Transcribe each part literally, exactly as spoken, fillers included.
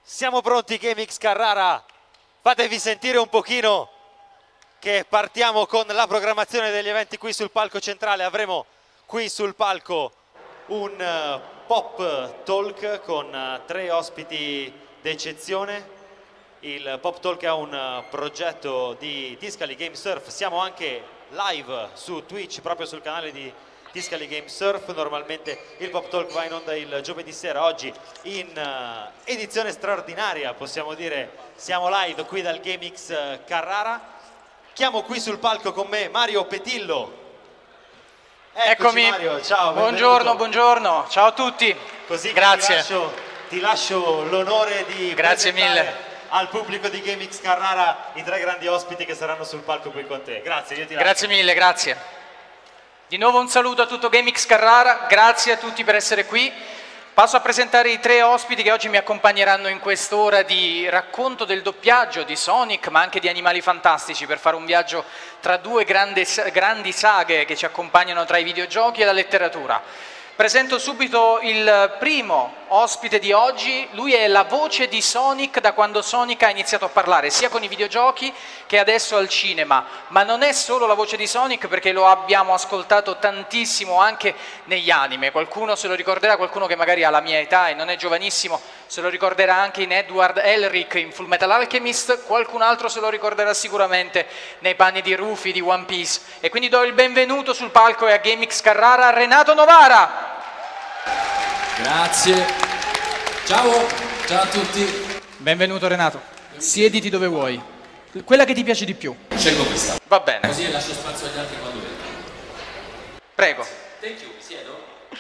Siamo pronti, GameX Carrara? Fatevi sentire un pochino che partiamo con la programmazione degli eventi qui sul palco centrale. Avremo qui sul palco un uh, pop talk con uh, tre ospiti d'eccezione. Il pop talk è un uh, progetto di Tiscali Game Surf. Siamo anche live su Twitch, proprio sul canale di Tiscali Game Surf. Normalmente il pop talk va in onda il giovedì sera. Oggi in uh, edizione straordinaria, possiamo dire, siamo live qui dal GameX Carrara. Chiamo qui sul palco con me Mario Petillo. Eccoci, eccomi, Mario, ciao, buongiorno, buongiorno, ciao a tutti. Così grazie. Ti lascio, ti lascio l'onore di grazie mille al pubblico di GameX Carrara i tre grandi ospiti che saranno sul palco qui con te. Grazie, io ti lascio. Grazie mille, grazie. Di nuovo un saluto a tutto GameX Carrara, grazie a tutti per essere qui. Passo a presentare i tre ospiti che oggi mi accompagneranno in quest'ora di racconto del doppiaggio di Sonic, ma anche di Animali Fantastici, per fare un viaggio tra due grandi, grandi saghe che ci accompagnano tra i videogiochi e la letteratura. Presento subito il primo ospite di oggi. Lui è la voce di Sonic da quando Sonic ha iniziato a parlare, sia con i videogiochi che adesso al cinema. Ma non è solo la voce di Sonic, perché lo abbiamo ascoltato tantissimo anche negli anime. Qualcuno se lo ricorderà, qualcuno che magari ha la mia età e non è giovanissimo se lo ricorderà anche in Edward Elric in Full Metal Alchemist, qualcun altro se lo ricorderà sicuramente nei panni di Rufy di One Piece. E quindi do il benvenuto sul palco e a GameX Carrara a Renato Novara. Grazie, ciao, ciao a tutti. Benvenuto Renato, siediti dove vuoi, quella che ti piace di più. Scelgo questa. Va bene. Così lascio spazio agli altri quando vedo. Prego. Thank you, mi siedo.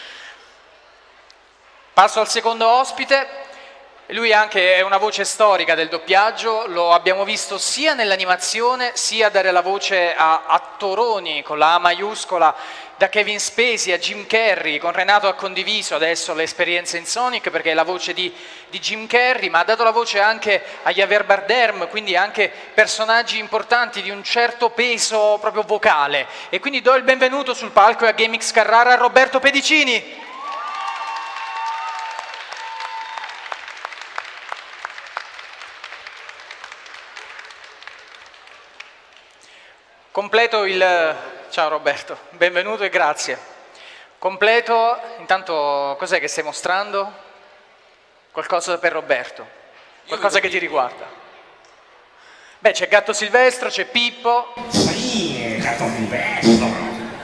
Passo al secondo ospite. Lui anche è una voce storica del doppiaggio, lo abbiamo visto sia nell'animazione sia dare la voce a attoroni con la A maiuscola, da Kevin Spacey a Jim Carrey. Con Renato ha condiviso adesso l'esperienza in Sonic perché è la voce di, di Jim Carrey, ma ha dato la voce anche a Javier Bardem, quindi anche personaggi importanti di un certo peso proprio vocale. E quindi do il benvenuto sul palco e a GameX Carrara a Roberto Pedicini. Completo il... Ciao Roberto, benvenuto e grazie. Completo, intanto cos'è che stai mostrando? Qualcosa per Roberto, qualcosa che ti riguarda. Beh, c'è Gatto Silvestro, c'è Pippo. Sì, Gatto Silvestro.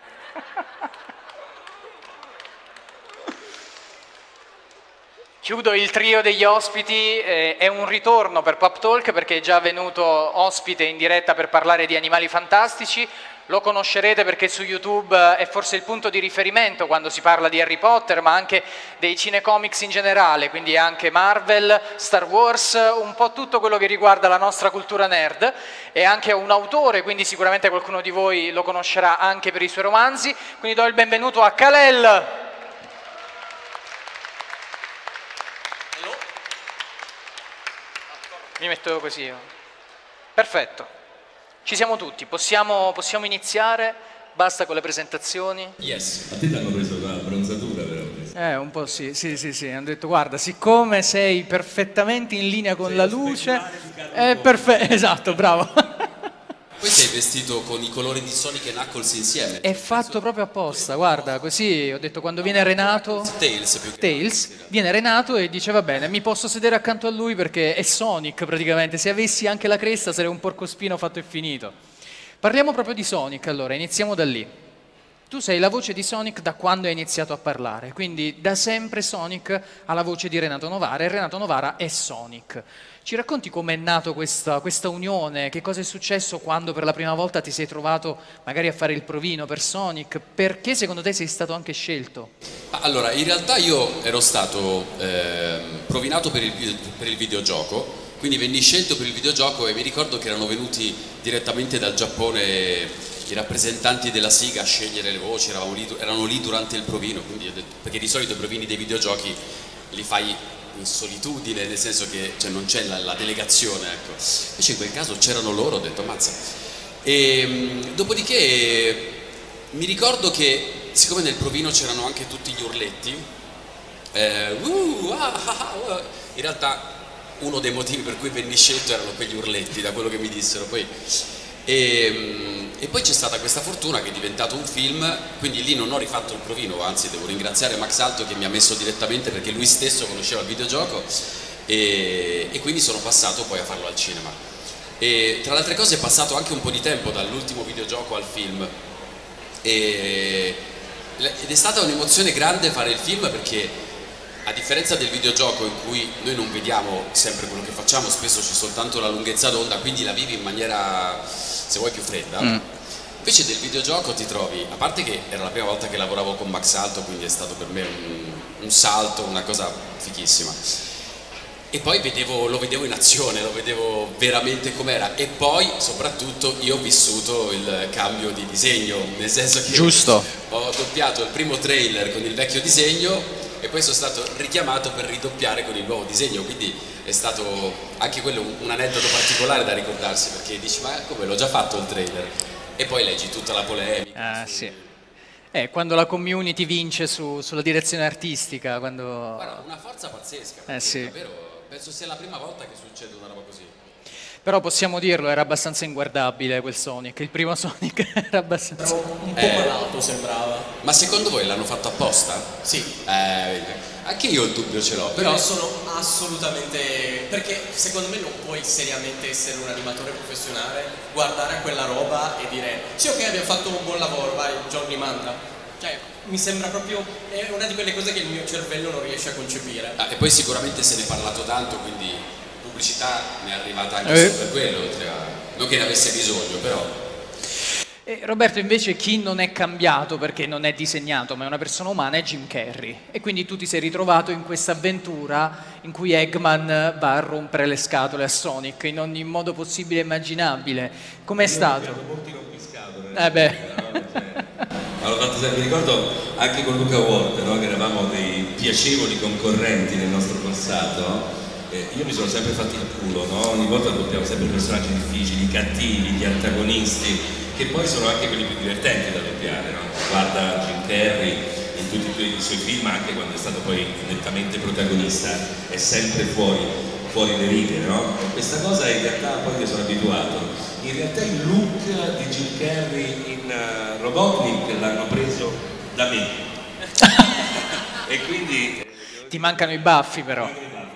Chiudo il trio degli ospiti, eh, è un ritorno per Pop Talk perché è già venuto ospite in diretta per parlare di Animali Fantastici. Lo conoscerete perché su YouTube è forse il punto di riferimento quando si parla di Harry Potter, ma anche dei cinecomics in generale, quindi anche Marvel, Star Wars, un po' tutto quello che riguarda la nostra cultura nerd. È anche un autore, quindi sicuramente qualcuno di voi lo conoscerà anche per i suoi romanzi. Quindi do il benvenuto a Kal-El. Mi metto così io. Perfetto. Ci siamo tutti, possiamo, possiamo iniziare? Basta con le presentazioni? Yes. A te ti hanno preso la bronzatura però. Eh, un po' sì, sì, sì, sì. Hanno detto guarda, siccome sei perfettamente in linea con sei la luce, è perfetto, esatto, bravo. Poi sei vestito con i colori di Sonic e Knuckles insieme. È fatto proprio apposta, guarda, così ho detto quando viene Renato, Tails più che Tails, viene Renato e dice va bene, mi posso sedere accanto a lui perché è Sonic praticamente, se avessi anche la cresta sarei un porcospino fatto e finito. Parliamo proprio di Sonic allora, iniziamo da lì. Tu sei la voce di Sonic da quando hai iniziato a parlare, quindi da sempre Sonic ha la voce di Renato Novara e Renato Novara è Sonic. Ci racconti com'è nato questa, questa unione, che cosa è successo quando per la prima volta ti sei trovato magari a fare il provino per Sonic, perché secondo te sei stato anche scelto? Allora, in realtà io ero stato eh, provinato per il, per il videogioco, quindi venni scelto per il videogioco e mi ricordo che erano venuti direttamente dal Giappone i rappresentanti della SIGA a scegliere le voci, eravamo lì, erano lì durante il provino, quindi ho detto, perché di solito i provini dei videogiochi li fai in solitudine, nel senso che cioè, non c'è la, la delegazione, ecco. Invece in quel caso c'erano loro, ho detto ammazza. E dopodiché mi ricordo che siccome nel provino c'erano anche tutti gli urletti, eh, uh, ah, ah, ah, in realtà uno dei motivi per cui venni scelto erano quegli urletti, da quello che mi dissero. Poi, e, e poi c'è stata questa fortuna che è diventato un film, quindi lì non ho rifatto il provino, anzi devo ringraziare Max Alto che mi ha messo direttamente, perché lui stesso conosceva il videogioco, e, e quindi sono passato poi a farlo al cinema. E tra le altre cose è passato anche un po' di tempo dall'ultimo videogioco al film, e, ed è stata un'emozione grande fare il film, perché a differenza del videogioco in cui noi non vediamo sempre quello che facciamo, spesso c'è soltanto la lunghezza d'onda, quindi la vivi in maniera, se vuoi, più fredda. Mm. Invece del videogioco ti trovi, a parte che era la prima volta che lavoravo con Max Alto, quindi è stato per me un, un salto, una cosa fichissima. E poi vedevo, lo vedevo in azione, lo vedevo veramente com'era, e poi soprattutto io ho vissuto il cambio di disegno, nel senso che Giusto. Ho doppiato il primo trailer con il vecchio disegno e poi sono stato richiamato per ridoppiare con il nuovo disegno, quindi è stato anche quello un, un aneddoto particolare da ricordarsi, perché dici ma come, l'ho già fatto il trailer, e poi leggi tutta la polemica. Ah, su... sì. Eh, quando la community vince su, sulla direzione artistica, quando... Guarda, una forza pazzesca, eh, sì. davvero, penso sia la prima volta che succede una roba così. Però possiamo dirlo, era abbastanza inguardabile quel Sonic, il primo Sonic era abbastanza... un po' eh, malato sembrava. Ma secondo voi l'hanno fatto apposta? Sì. Eh, anche io il dubbio ce l'ho, però... Però sono assolutamente... perché secondo me non puoi seriamente essere un animatore professionale, guardare a quella roba e dire sì, ok, abbiamo fatto un buon lavoro, vai, Johnny manda. Cioè, mi sembra proprio... è una di quelle cose che il mio cervello non riesce a concepire. Ah, e poi sicuramente se ne è parlato tanto, quindi... pubblicità ne è arrivata anche eh. solo per quello, oltre a... non che ne avesse bisogno, però... E Roberto, invece chi non è cambiato perché non è disegnato ma è una persona umana è Jim Carrey, e quindi tu ti sei ritrovato in questa avventura in cui Eggman va a rompere le scatole a Sonic in ogni modo possibile e immaginabile. Com'è stato? Molti rompiscatole. Eh beh. Allora, fatto sempre, mi ricordo anche con Luca Ward, no? Che eravamo dei piacevoli concorrenti nel nostro passato. Eh, io mi sono sempre fatto il culo, no? Ogni volta doppiamo sempre personaggi difficili, cattivi, gli antagonisti, che poi sono anche quelli più divertenti da doppiare, no? Guarda Jim Carrey in tutti i suoi film, anche quando è stato poi nettamente protagonista, è sempre fuori, fuori le righe, no? Questa cosa in realtà poi mi sono abituato. In realtà il look di Jim Carrey in uh, Robotnik l'hanno preso da me. E quindi... Ti mancano i baffi però.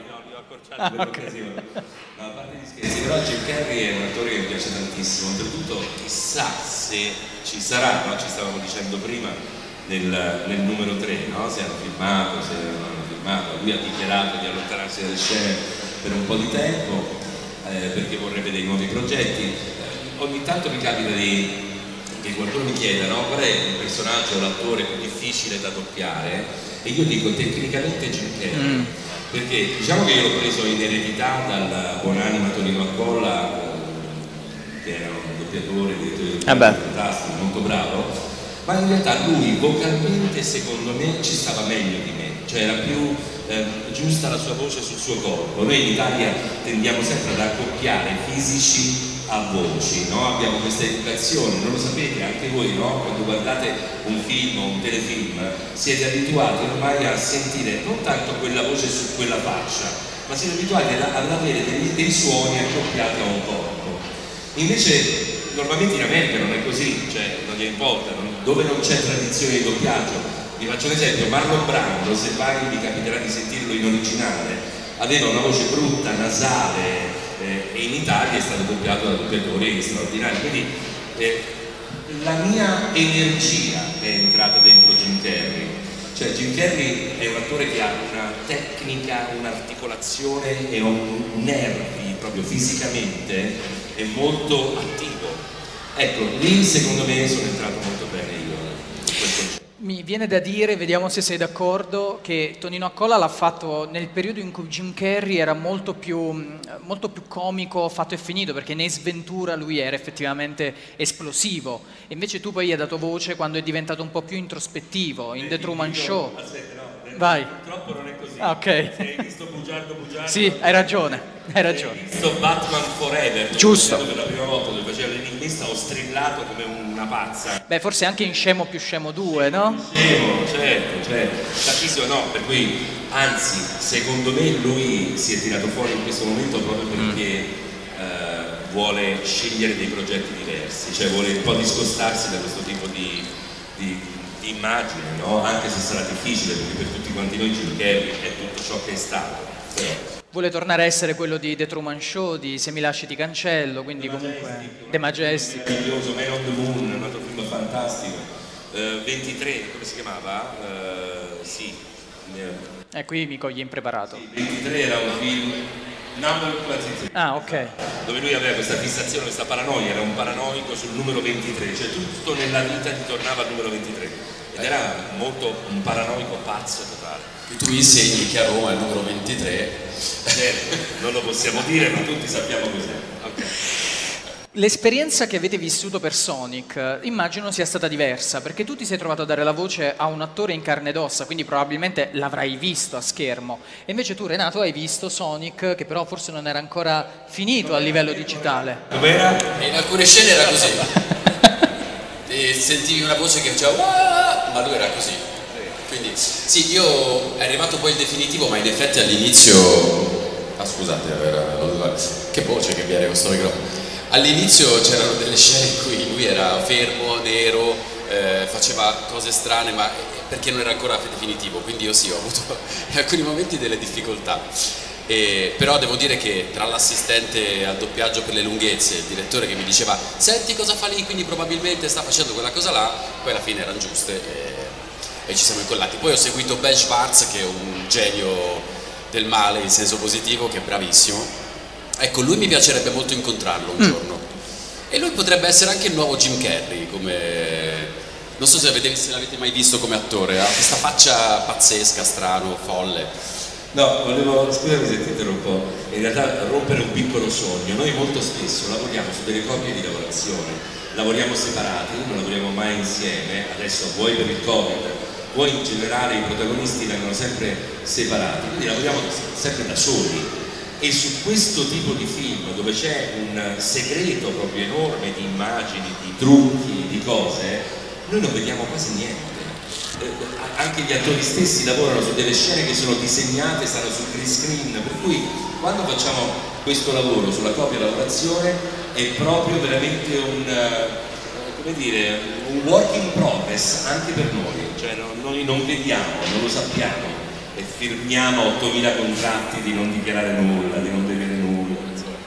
Ah, okay. No, a parte gli scherzi, però Jim Carrey è un attore che mi piace tantissimo, oltretutto chissà se ci sarà, no? Ci stavamo dicendo prima nel, nel numero tre, no? Se hanno filmato, se non hanno filmato, lui ha dichiarato di allontanarsi dalle scene per un po' di tempo, eh, perché vorrebbe dei nuovi progetti. Eh, ogni tanto mi capita di, che qualcuno mi chieda, no? Qual è il personaggio, l'attore più difficile da doppiare, e io dico tecnicamente Jim Carrey. Mm. Perché diciamo che io l'ho preso in eredità dal buonanima Tonino Accolla, che era un doppiatore, direttore di fantastico, molto bravo, ma in realtà lui vocalmente secondo me ci stava meglio di me, cioè era più eh, giusta la sua voce sul suo corpo. Noi in Italia tendiamo sempre ad accoppiare fisici a voci, no? Abbiamo questa educazione, non lo sapete anche voi, no? Quando guardate un film o un telefilm siete abituati ormai a sentire non tanto quella voce su quella faccia, ma siete abituati ad, ad avere dei, dei suoni accoppiati a un corpo. Invece normalmente in America non è così, cioè non gli importa, non, dove non c'è tradizione di doppiaggio. Vi faccio un esempio: Marlon Brando, se mai vi capiterà di sentirlo in originale, aveva una voce brutta, nasale, eh, e in Italia è stato doppiato da doppiatori straordinari, quindi eh, la mia energia è entrata dentro Jim Carrey, cioè Jim Carrey è un attore che ha una tecnica, un'articolazione e un nervi proprio fisicamente, è molto attivo. Ecco, lì secondo me sono entrato molto bene io in quel concetto. Mi viene da dire, vediamo se sei d'accordo, che Tonino Accolla l'ha fatto nel periodo in cui Jim Carrey era molto più, molto più comico, fatto e finito, perché in Ace Ventura lui era effettivamente esplosivo, e invece tu poi gli hai dato voce quando è diventato un po' più introspettivo, in The Truman Show. Aspetta, no. vai. Purtroppo non è così. Ah, ok. Se hai visto Bugiardo Bugiardo... Sì, hai ragione, hai ragione. Hai visto Batman Forever? Giusto. Per la prima volta dove faceva l'enigmista, ho strillato come una pazza. Beh, forse anche in Scemo più Scemo due, no? Scemo, certo, certo. Tantissimo no, per cui, anzi, secondo me lui si è tirato fuori in questo momento proprio perché mm. eh, vuole scegliere dei progetti diversi, cioè vuole un po' discostarsi da questo tipo di, di, di immagine, no? Anche se sarà difficile, perché per tutti quanti noi Jim Carrey è tutto ciò che è stato. Però. Vuole tornare a essere quello di The Truman Show, di Se mi lasci ti cancello, quindi The comunque Majestic, The Majestic. Meraviglioso, Man on the Moon, un altro film fantastico. Uh, ventitré, come si chiamava? Uh, sì. E eh, qui mi coglie impreparato. Sì, ventitré era un film... Number ventitré. Ah, ok. Dove lui aveva questa fissazione, questa paranoia, era un paranoico sul numero ventitré, cioè tutto nella vita gli tornava al numero ventitré. Ed era molto un paranoico pazzo totale. Che tu insegni che a Roma è il numero ventitré. Certo, non lo possiamo dire, ma tutti sappiamo cos'è. Okay. L'esperienza che avete vissuto per Sonic immagino sia stata diversa, perché tu ti sei trovato a dare la voce a un attore in carne ed ossa, quindi probabilmente l'avrai visto a schermo, e invece tu, Renato, hai visto Sonic, che però forse non era ancora finito a livello digitale. Com'era? E in alcune scene era così. E sentivi una voce che faceva "Wah!", ma lui era così. Quindi sì, io è arrivato poi il definitivo, ma in effetti all'inizio... Ah scusate, era... che voce che viene questo microfono. All'inizio c'erano delle scene in cui lui era fermo, nero, eh, faceva cose strane, ma perché non era ancora definitivo, quindi io sì, ho avuto in alcuni momenti delle difficoltà. E, però devo dire che tra l'assistente al doppiaggio per le lunghezze e il direttore che mi diceva senti cosa fa lì, quindi probabilmente sta facendo quella cosa là, poi alla fine erano giuste e, e ci siamo incollati. Poi ho seguito Ben Schwartz, che è un genio del male in senso positivo, che è bravissimo. Ecco, lui mi piacerebbe molto incontrarlo un mm. giorno. E lui potrebbe essere anche il nuovo Jim Carrey, come... non so se, avete, se l'avete mai visto come attore, ha questa faccia pazzesca, strano, folle. No, volevo, scusami se ti interrompo, in realtà rompere un piccolo sogno. Noi molto spesso lavoriamo su delle coppie di lavorazione, lavoriamo separati, non lavoriamo mai insieme, adesso vuoi per il Covid, vuoi in generale i protagonisti vengono sempre separati, quindi lavoriamo sempre da soli. E su questo tipo di film, dove c'è un segreto proprio enorme di immagini, di trucchi, di cose, noi non vediamo quasi niente. Eh, anche gli attori stessi lavorano su delle scene che sono disegnate, stanno sul green screen, per cui quando facciamo questo lavoro sulla copia lavorazione è proprio veramente un, uh, come dire, un work in progress anche per noi, cioè no, noi non vediamo, non lo sappiamo. E firmiamo ottomila contratti di non dichiarare nulla, di non vedere nulla.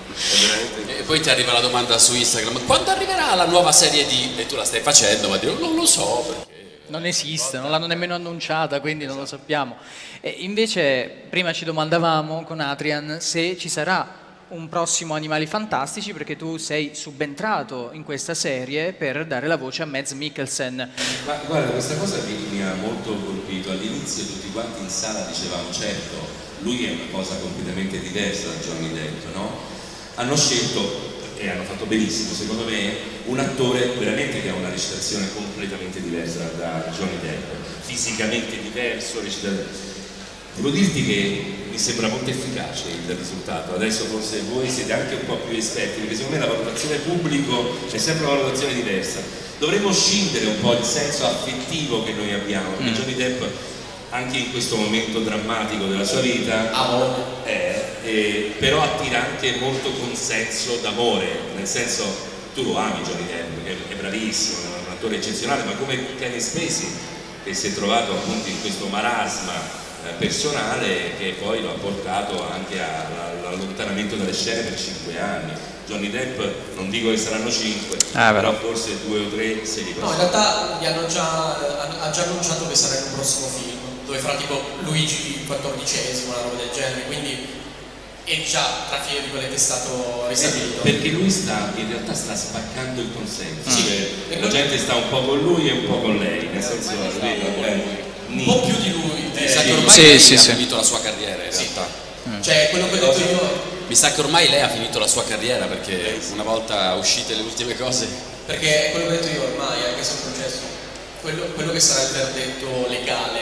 E poi ti arriva la domanda su Instagram: quando arriverà la nuova serie di... E tu la stai facendo, ma dico, non lo so perché... Non esiste, non l'hanno nemmeno annunciata, quindi non lo sappiamo. E invece prima ci domandavamo con Adrian se ci sarà un prossimo Animali Fantastici, perché tu sei subentrato in questa serie per dare la voce a Mads Mikkelsen. Ma guarda, questa cosa mi, mi ha molto colpito. All'inizio tutti quanti in sala dicevamo certo, lui è una cosa completamente diversa da Johnny Depp, no? Hanno scelto, e hanno fatto benissimo secondo me, un attore veramente che ha una recitazione completamente diversa da Johnny Depp, fisicamente diverso, recitazione. Devo dirti che mi sembra molto efficace il risultato. Adesso forse voi siete anche un po' più esperti, perché secondo me la valutazione pubblico è sempre una valutazione diversa. Dovremmo scindere un po' il senso affettivo che noi abbiamo, perché Johnny Depp anche in questo momento drammatico della sua vita è, è, però attira anche molto consenso d'amore, nel senso, tu lo ami Johnny Depp, perché è bravissimo, è un attore eccezionale, ma come Kevin Spacey, che si è trovato appunto in questo marasma personale che poi lo ha portato anche all'allontanamento dalle scene per cinque anni. Johnny Depp non dico che saranno cinque, ah, però forse due o tre se li possono. No, in realtà gli hanno già, ha già annunciato che sarà in un prossimo film dove farà tipo Luigi quattordicesimo, una roba del genere, quindi è già tra virgolette stato ristabilito. Eh, perché lui sta, in realtà sta spaccando il consenso, sì. Cioè, la gente sta un po' con lui e un po' con lei, nel senso eh, un po' più di lui. Mi sa che ormai sì, lei sì, ha sì. finito la sua carriera in realtà. Sì. Cioè, quello che ho detto io... Mi sa che ormai lei ha finito la sua carriera, perché una volta uscite le ultime cose... Perché quello che ho detto io ormai, anche se è un processo, quello, quello che sarà il verdetto legale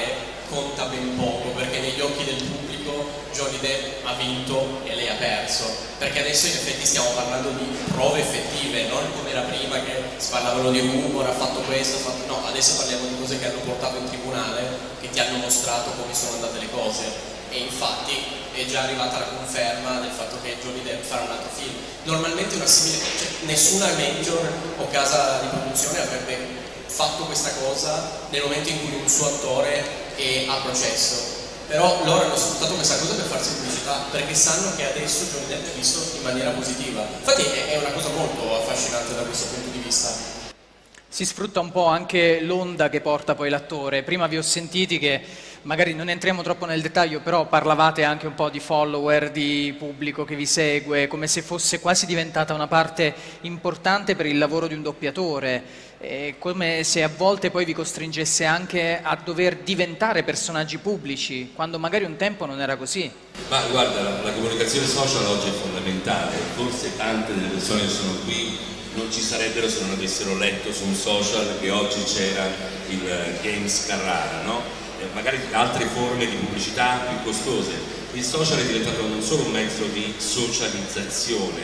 conta ben poco, perché negli occhi del pubblico Johnny Depp ha vinto e lei ha perso, perché adesso in effetti stiamo parlando di prove effettive, non come era prima che si parlavano di rumor, ha fatto questo, ha fatto... no, adesso parliamo di cose che hanno portato in tribunale, che ti hanno mostrato come sono andate le cose. E infatti è già arrivata la conferma del fatto che Johnny Depp farà un altro film. Normalmente una simile, cioè, nessuna major o casa di produzione avrebbe fatto questa cosa nel momento in cui un suo attore è a processo, però loro hanno sfruttato questa cosa per farsi pubblicità, perché sanno che adesso Johnny Depp è visto in maniera positiva. Infatti è una cosa molto affascinante da questo punto di vista. Si sfrutta un po' anche l'onda che porta poi l'attore. Prima vi ho sentiti che, magari non entriamo troppo nel dettaglio, però parlavate anche un po' di follower, di pubblico che vi segue, come se fosse quasi diventata una parte importante per il lavoro di un doppiatore, e come se a volte poi vi costringesse anche a dover diventare personaggi pubblici, quando magari un tempo non era così. Ma guarda, la, la comunicazione social oggi è fondamentale, forse tante delle persone che sono qui non ci sarebbero se non avessero letto su un social che oggi c'era il Games Carrara, no? E magari altre forme di pubblicità più costose. Il social è diventato non solo un mezzo di socializzazione,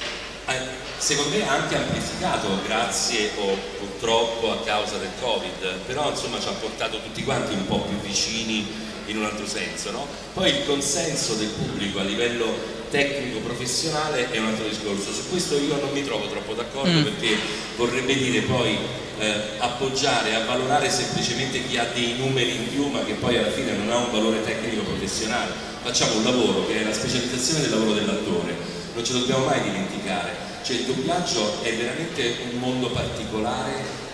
secondo me anche amplificato grazie o purtroppo a causa del Covid, però insomma ci ha portato tutti quanti un po' più vicini in un altro senso, no? Poi il consenso del pubblico a livello tecnico professionale è un altro discorso, su questo io non mi trovo troppo d'accordo, mm. perché vorrebbe dire poi eh, appoggiare, avvalorare semplicemente chi ha dei numeri in più ma che poi alla fine non ha un valore tecnico professionale. Facciamo un lavoro che è la specializzazione del lavoro dell'attore, non ce lo dobbiamo mai dimenticare, cioè il doppiaggio è veramente un mondo particolare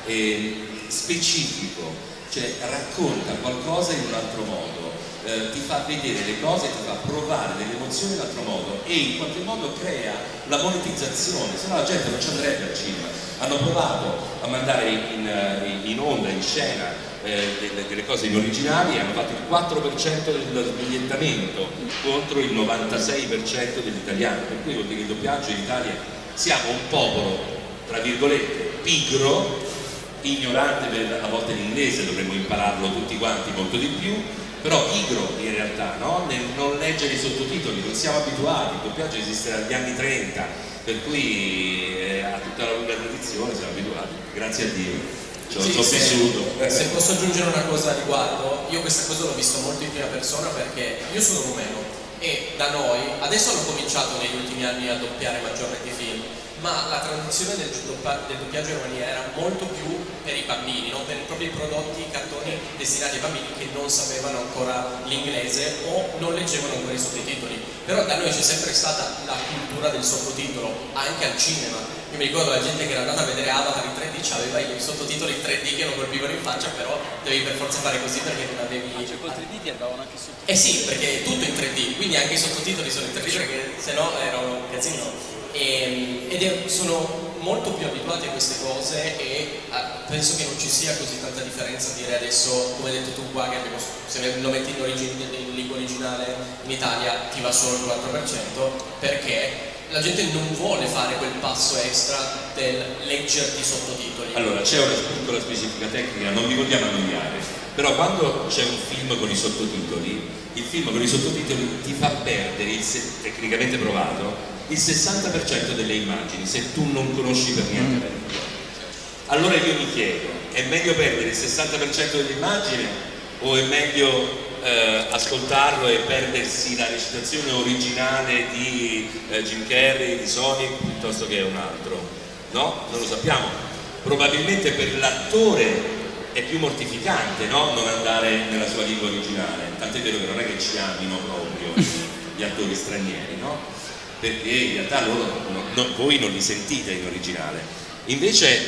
e specifico, cioè racconta qualcosa in un altro modo. Eh, ti fa vedere le cose, ti fa provare delle emozioni in un altro modo e in qualche modo crea la monetizzazione, se no la gente non ci andrebbe al cinema. Hanno provato a mandare in, in onda, in scena eh, delle, delle cose in originali e hanno fatto il quattro per cento del sbigliettamento contro il novantasei per cento degli italiani, per cui vuol dire che il doppiaggio in Italia siamo un popolo, tra virgolette, pigro, ignorante per a volte l'inglese, dovremmo impararlo tutti quanti molto di più, però pigro in realtà, no? Nel non leggere i sottotitoli, non siamo abituati, il doppiaggio esiste dagli anni trenta, per cui eh, ha tutta la lunga tradizione, siamo abituati, grazie a Dio, ci ho sì, vissuto. Se, se posso aggiungere una cosa a riguardo, io questa cosa l'ho vista molto in prima persona perché io sono rumeno e da noi, adesso hanno cominciato negli ultimi anni a doppiare maggiormente i film, ma la tradizione del, del doppiaggio in Romania era molto più per i bambini, no? Per i propri prodotti, i cartoni destinati ai bambini che non sapevano ancora l'inglese o non leggevano ancora i sottotitoli. Però da noi c'è sempre stata la cultura del sottotitolo, anche al cinema. Io mi ricordo la gente che era andata a vedere Avatar in tre D, aveva i sottotitoli in tre D che non colpivano in faccia, però devi per forza fare così perché non avevi... Ah, cioè col tre D ti andavano anche sottotitoli? Eh sì, perché è tutto in tre D, quindi anche i sottotitoli sono in tre D perché sennò era un casino. E, ed è, sono molto più abituati a queste cose e a, penso che non ci sia così tanta differenza a dire adesso, come hai detto tu qua, che abbiamo, se lo metti in, origine, in lingua originale in Italia ti va solo il quattro per cento, perché la gente non vuole fare quel passo extra del leggerti i sottotitoli. Allora, c'è una piccola specifica tecnica, non vi vogliamo annoiare, però quando c'è un film con i sottotitoli, il film con i sottotitoli ti fa perdere, il tecnicamente provato, il sessanta per cento delle immagini se tu non conosci per niente la lingua. Allora io mi chiedo, è meglio perdere il sessanta per cento dell'immagine o è meglio eh, ascoltarlo e perdersi la recitazione originale di eh, Jim Carrey, di Sonic, piuttosto che un altro? No? Non lo sappiamo. Probabilmente per l'attore è più mortificante, no? Non andare nella sua lingua originale, tant'è vero che non è che ci amino proprio gli attori stranieri, no? Perché in realtà loro, no, no, voi non li sentite in originale, invece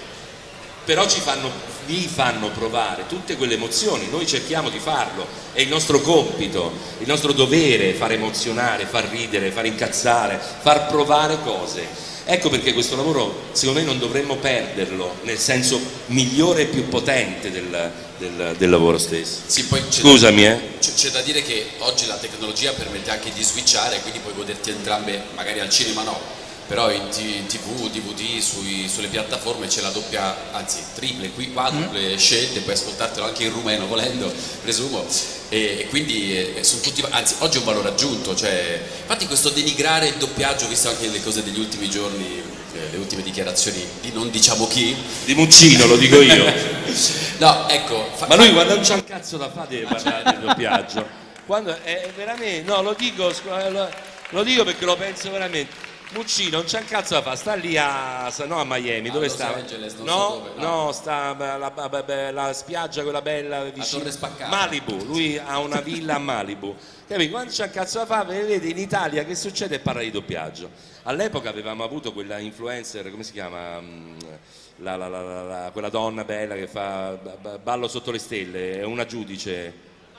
però ci fanno, vi fanno provare tutte quelle emozioni, noi cerchiamo di farlo, è il nostro compito, il nostro dovere far emozionare, far ridere, far incazzare, far provare cose. Ecco perché questo lavoro secondo me non dovremmo perderlo nel senso migliore e più potente del, del, del lavoro stesso. Sì, poi Scusami, da, eh. C'è da dire che oggi la tecnologia permette anche di switchare, quindi puoi goderti entrambe, magari al cinema no, però in, in tv, D V D, sui, sulle piattaforme c'è la doppia, anzi triple, qui quadruple mm. scelte, puoi ascoltartelo anche in rumeno volendo, presumo, e, e quindi eh, sono tutti, anzi oggi è un valore aggiunto, cioè, infatti questo denigrare il doppiaggio, visto anche le cose degli ultimi giorni, eh, le ultime dichiarazioni di non diciamo chi, di Muccino, lo dico io. No, ecco, fa, ma lui fa... quando non c'ha un cazzo da fare deve parlare del doppiaggio, quando è veramente, no, lo dico, lo, lo dico perché lo penso veramente. Muccino non c'è un cazzo da fare, sta lì a, no, a Miami, ah, dove Los sta? Angeles, non no, so dove, no, no, sta la, la, la, la spiaggia quella bella vicino a Malibu, lui ha una villa a Malibu, capito? Quando c'è un cazzo da fare, vedete in Italia che succede e parla di doppiaggio. All'epoca avevamo avuto quella influencer, come si chiama? La, la, la, la, quella donna bella che fa Ballo sotto le stelle, è una giudice.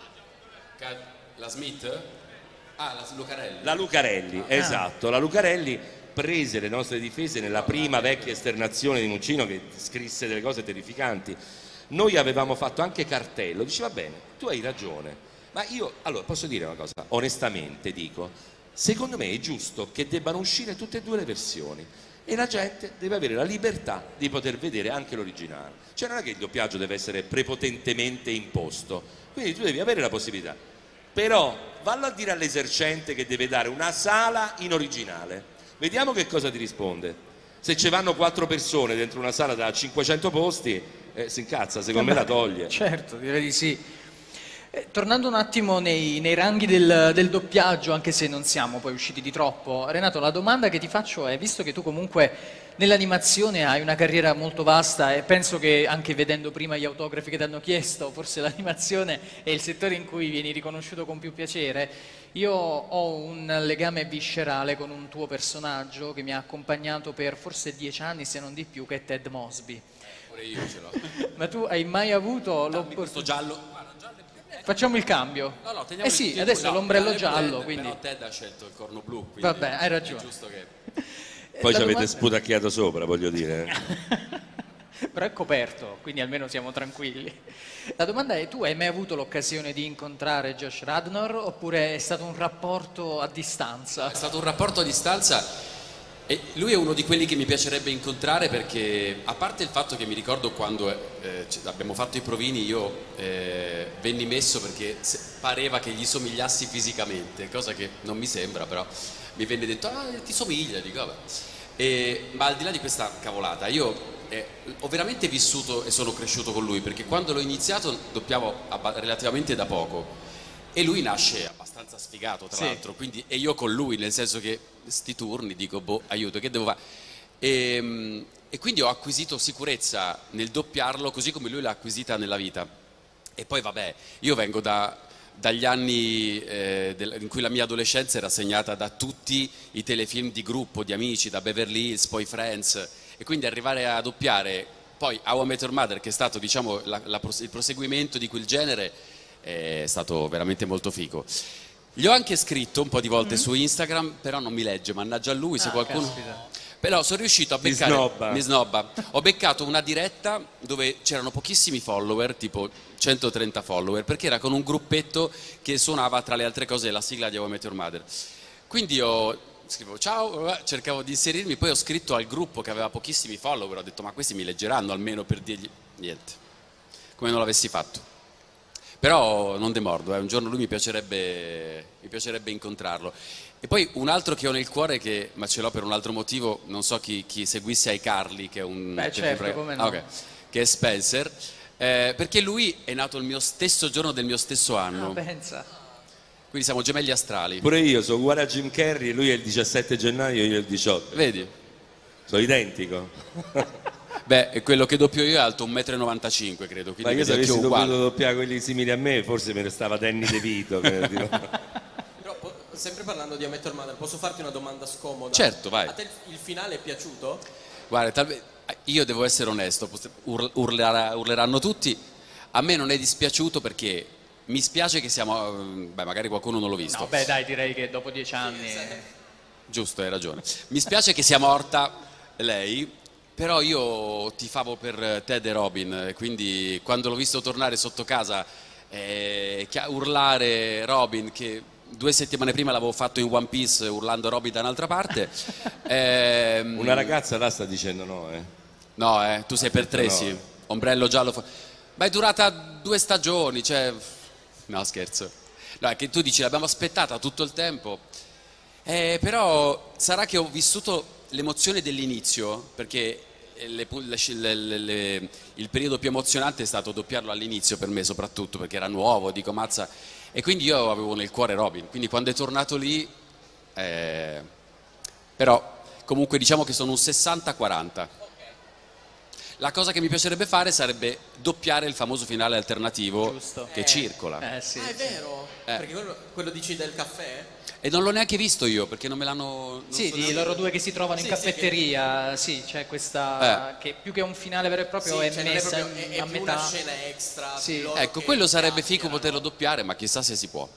La Smith? Ah, la Lucarelli. La Lucarelli, ah. esatto, la Lucarelli prese le nostre difese nella prima vecchia esternazione di Muccino, che scrisse delle cose terrificanti. Noi avevamo fatto anche cartello, diceva bene, tu hai ragione, ma io, allora posso dire una cosa, onestamente dico, secondo me è giusto che debbano uscire tutte e due le versioni e la gente deve avere la libertà di poter vedere anche l'originale, cioè non è che il doppiaggio deve essere prepotentemente imposto, quindi tu devi avere la possibilità. Però vallo a dire all'esercente che deve dare una sala in originale, vediamo che cosa ti risponde. Se ci vanno quattro persone dentro una sala da cinquecento posti, eh, si incazza, secondo me la toglie. Certo, direi di sì. Eh, tornando un attimo nei, nei ranghi del, del doppiaggio, anche se non siamo poi usciti di troppo, Renato, la domanda che ti faccio è, visto che tu comunque nell'animazione hai una carriera molto vasta e penso che anche vedendo prima gli autografi che ti hanno chiesto, forse l'animazione è il settore in cui vieni riconosciuto con più piacere, io ho un legame viscerale con un tuo personaggio che mi ha accompagnato per forse dieci anni, se non di più, che è Ted Mosby. Pure io ce l'ho. Ma tu hai mai avuto l'opportunità? Questo giallo... Facciamo il cambio. No, no, eh sì, adesso no, l'ombrello no, giallo, Ted, quindi... Però Ted ha scelto il corno blu, quindi vabbè, hai ragione. È giusto che... Poi ci avete domanda... sputacchiato sopra, voglio dire. Però è coperto, quindi almeno siamo tranquilli. La domanda è, tu hai mai avuto l'occasione di incontrare Josh Radnor oppure è stato un rapporto a distanza? È stato un rapporto a distanza e lui è uno di quelli che mi piacerebbe incontrare perché, a parte il fatto che mi ricordo quando eh, abbiamo fatto i provini, io eh, venni messo perché pareva che gli somigliassi fisicamente, cosa che non mi sembra, però mi venne detto, ah, ti somiglia, dico, vabbè. E, ma al di là di questa cavolata, io eh, ho veramente vissuto e sono cresciuto con lui, perché quando l'ho iniziato doppiavo relativamente da poco e lui nasce abbastanza sfigato, tra sì. l'altro, quindi, e io con lui, nel senso che sti turni dico, boh, aiuto, che devo fare? E, e quindi ho acquisito sicurezza nel doppiarlo così come lui l'ha acquisita nella vita. E poi vabbè, io vengo da, dagli anni eh, del, in cui la mia adolescenza era segnata da tutti i telefilm di gruppo, di amici, da Beverly Hills, poi Friends, e quindi arrivare a doppiare poi How I Met Your Mother, che è stato, diciamo, la, la, il proseguimento di quel genere, è stato veramente molto figo. Gli ho anche scritto un po' di volte mm. su Instagram, però non mi legge, mannaggia a lui, se ah, qualcuno... Caspita. Però sono riuscito a beccare... Mi snobba. Mi snobba. Ho beccato una diretta dove c'erano pochissimi follower, tipo centotrenta follower, perché era con un gruppetto che suonava, tra le altre cose, la sigla di How I Met Your Mother. Quindi io scrivo ciao, cercavo di inserirmi, poi ho scritto al gruppo che aveva pochissimi follower, ho detto ma questi mi leggeranno almeno per dirgli... Niente, come non l'avessi fatto. Però non demordo, eh. un giorno lui mi piacerebbe, mi piacerebbe incontrarlo. E poi un altro che ho nel cuore, che, ma ce l'ho per un altro motivo, non so chi, chi seguisse iCarly, che è un... Beh, che certo, come no. Ah, okay. Che è Spencer, eh, perché lui è nato il mio stesso giorno del mio stesso anno. Ah, pensa. Quindi siamo gemelli astrali. Pure io, sono uguale a Jim Carrey, lui è il diciassette gennaio e io il diciotto. Vedi? Sono identico. Beh, quello che doppio io è alto un metro e novantacinque, credo. Ma io se avessi dovuto doppiare quelli simili a me, forse me ne stava Danny DeVito. Però, sempre parlando di How I Met Your Mother, posso farti una domanda scomoda? Certo, vai. A te il finale è piaciuto? Guarda, io devo essere onesto, urlerà, urleranno tutti. A me non è dispiaciuto perché mi spiace che siamo... Beh, magari qualcuno non l'ho visto. No, beh, dai, direi che dopo dieci anni... Sì, giusto, hai ragione. Mi spiace che sia morta lei, però io tifavo per Ted e Robin, quindi quando l'ho visto tornare sotto casa eh, urlare Robin che due settimane prima l'avevo fatto in One Piece urlando Robby da un'altra parte. ehm, Una ragazza là sta dicendo no, eh. No, eh, tu sei per Tracy, no. Ombrello giallo. Fa... Ma è durata due stagioni, cioè... No, scherzo. No, è che tu dici l'abbiamo aspettata tutto il tempo. Eh, però sarà che ho vissuto l'emozione dell'inizio, perché le, le, le, le, il periodo più emozionante è stato doppiarlo all'inizio per me, soprattutto perché era nuovo, dico mazza, e quindi io avevo nel cuore Robin, quindi quando è tornato lì, eh, però comunque diciamo che sono un sessanta quaranta. La cosa che mi piacerebbe fare sarebbe doppiare il famoso finale alternativo. Giusto. Che eh, circola. Eh, sì, ah, è sì. vero? Eh. Perché quello, quello dici del caffè? E non l'ho neanche visto io, perché non me l'hanno... non Sì, so di neanche- loro due che si trovano Sì, in sì, caffetteria, sì, c'è questa... che più che un finale vero e proprio Sì, è cioè non è messa proprio- è- è a più metà. una scena extra. Sì. loro Ecco, che quello sarebbe figo chiacchierano. poterlo doppiare, ma chissà se si può.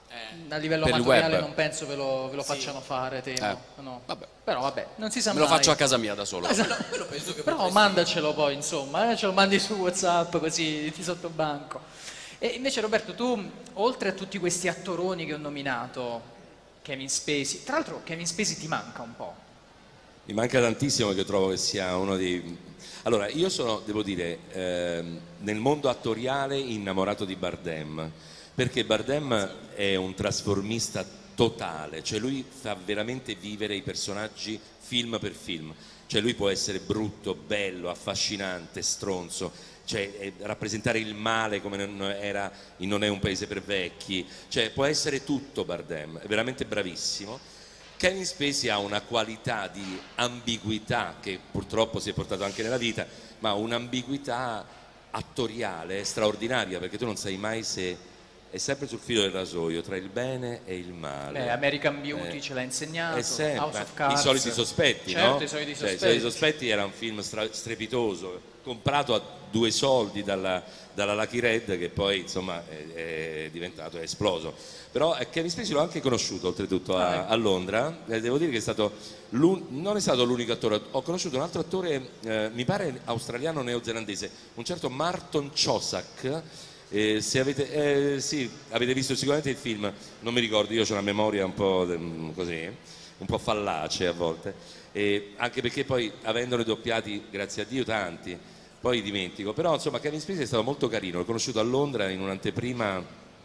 A livello per il amatoriale web. non penso ve lo, ve lo Sì. facciano fare, temo. Eh, No. vabbè. Però vabbè, non si sa Me lo mai. faccio a casa mia da solo. Quello, quello penso che Però potresti- mandacelo poi, insomma, eh, ce lo mandi su WhatsApp così ti sottobanco. E invece Roberto, tu, oltre a tutti questi attoroni che ho nominato, Kevin Spacey, tra l'altro Kevin Spacey ti manca un po'. Mi manca tantissimo perché trovo che sia uno dei... Allora, io sono, devo dire, ehm, nel mondo attoriale innamorato di Bardem, perché Bardem è un trasformista totale, cioè lui fa veramente vivere i personaggi film per film, cioè lui può essere brutto, bello, affascinante, stronzo, cioè eh, rappresentare il male come non era in Non è un paese per vecchi, cioè può essere tutto Bardem, è veramente bravissimo. Kevin Spacey ha una qualità di ambiguità che purtroppo si è portato anche nella vita, ma un'ambiguità attoriale straordinaria, perché tu non sai mai se è sempre sul filo del rasoio tra il bene e il male. Beh, American Beauty Eh, ce l'ha insegnato, è sempre, House of I Cards. soliti sospetti, Certo, no? i soliti Cioè, I sospetti. soliti sospetti era un film stra- strepitoso, comprato a due soldi dalla, dalla Lucky Red, che poi insomma è, è diventato, è esploso. Però eh, Kevin Spacey l'ho anche conosciuto oltretutto a, a Londra, e devo dire che è stato l'un- non è stato l'unico attore, ho conosciuto un altro attore, eh, mi pare australiano neozelandese, un certo Marton Cossack. Eh, se avete, eh, sì, avete visto sicuramente il film, non mi ricordo, io ho una memoria un po' mm, così, un po' fallace a volte, eh, anche perché poi avendone doppiati, grazie a Dio, tanti, poi dimentico, però insomma Kevin Spacey è stato molto carino, l'ho conosciuto a Londra in un'anteprima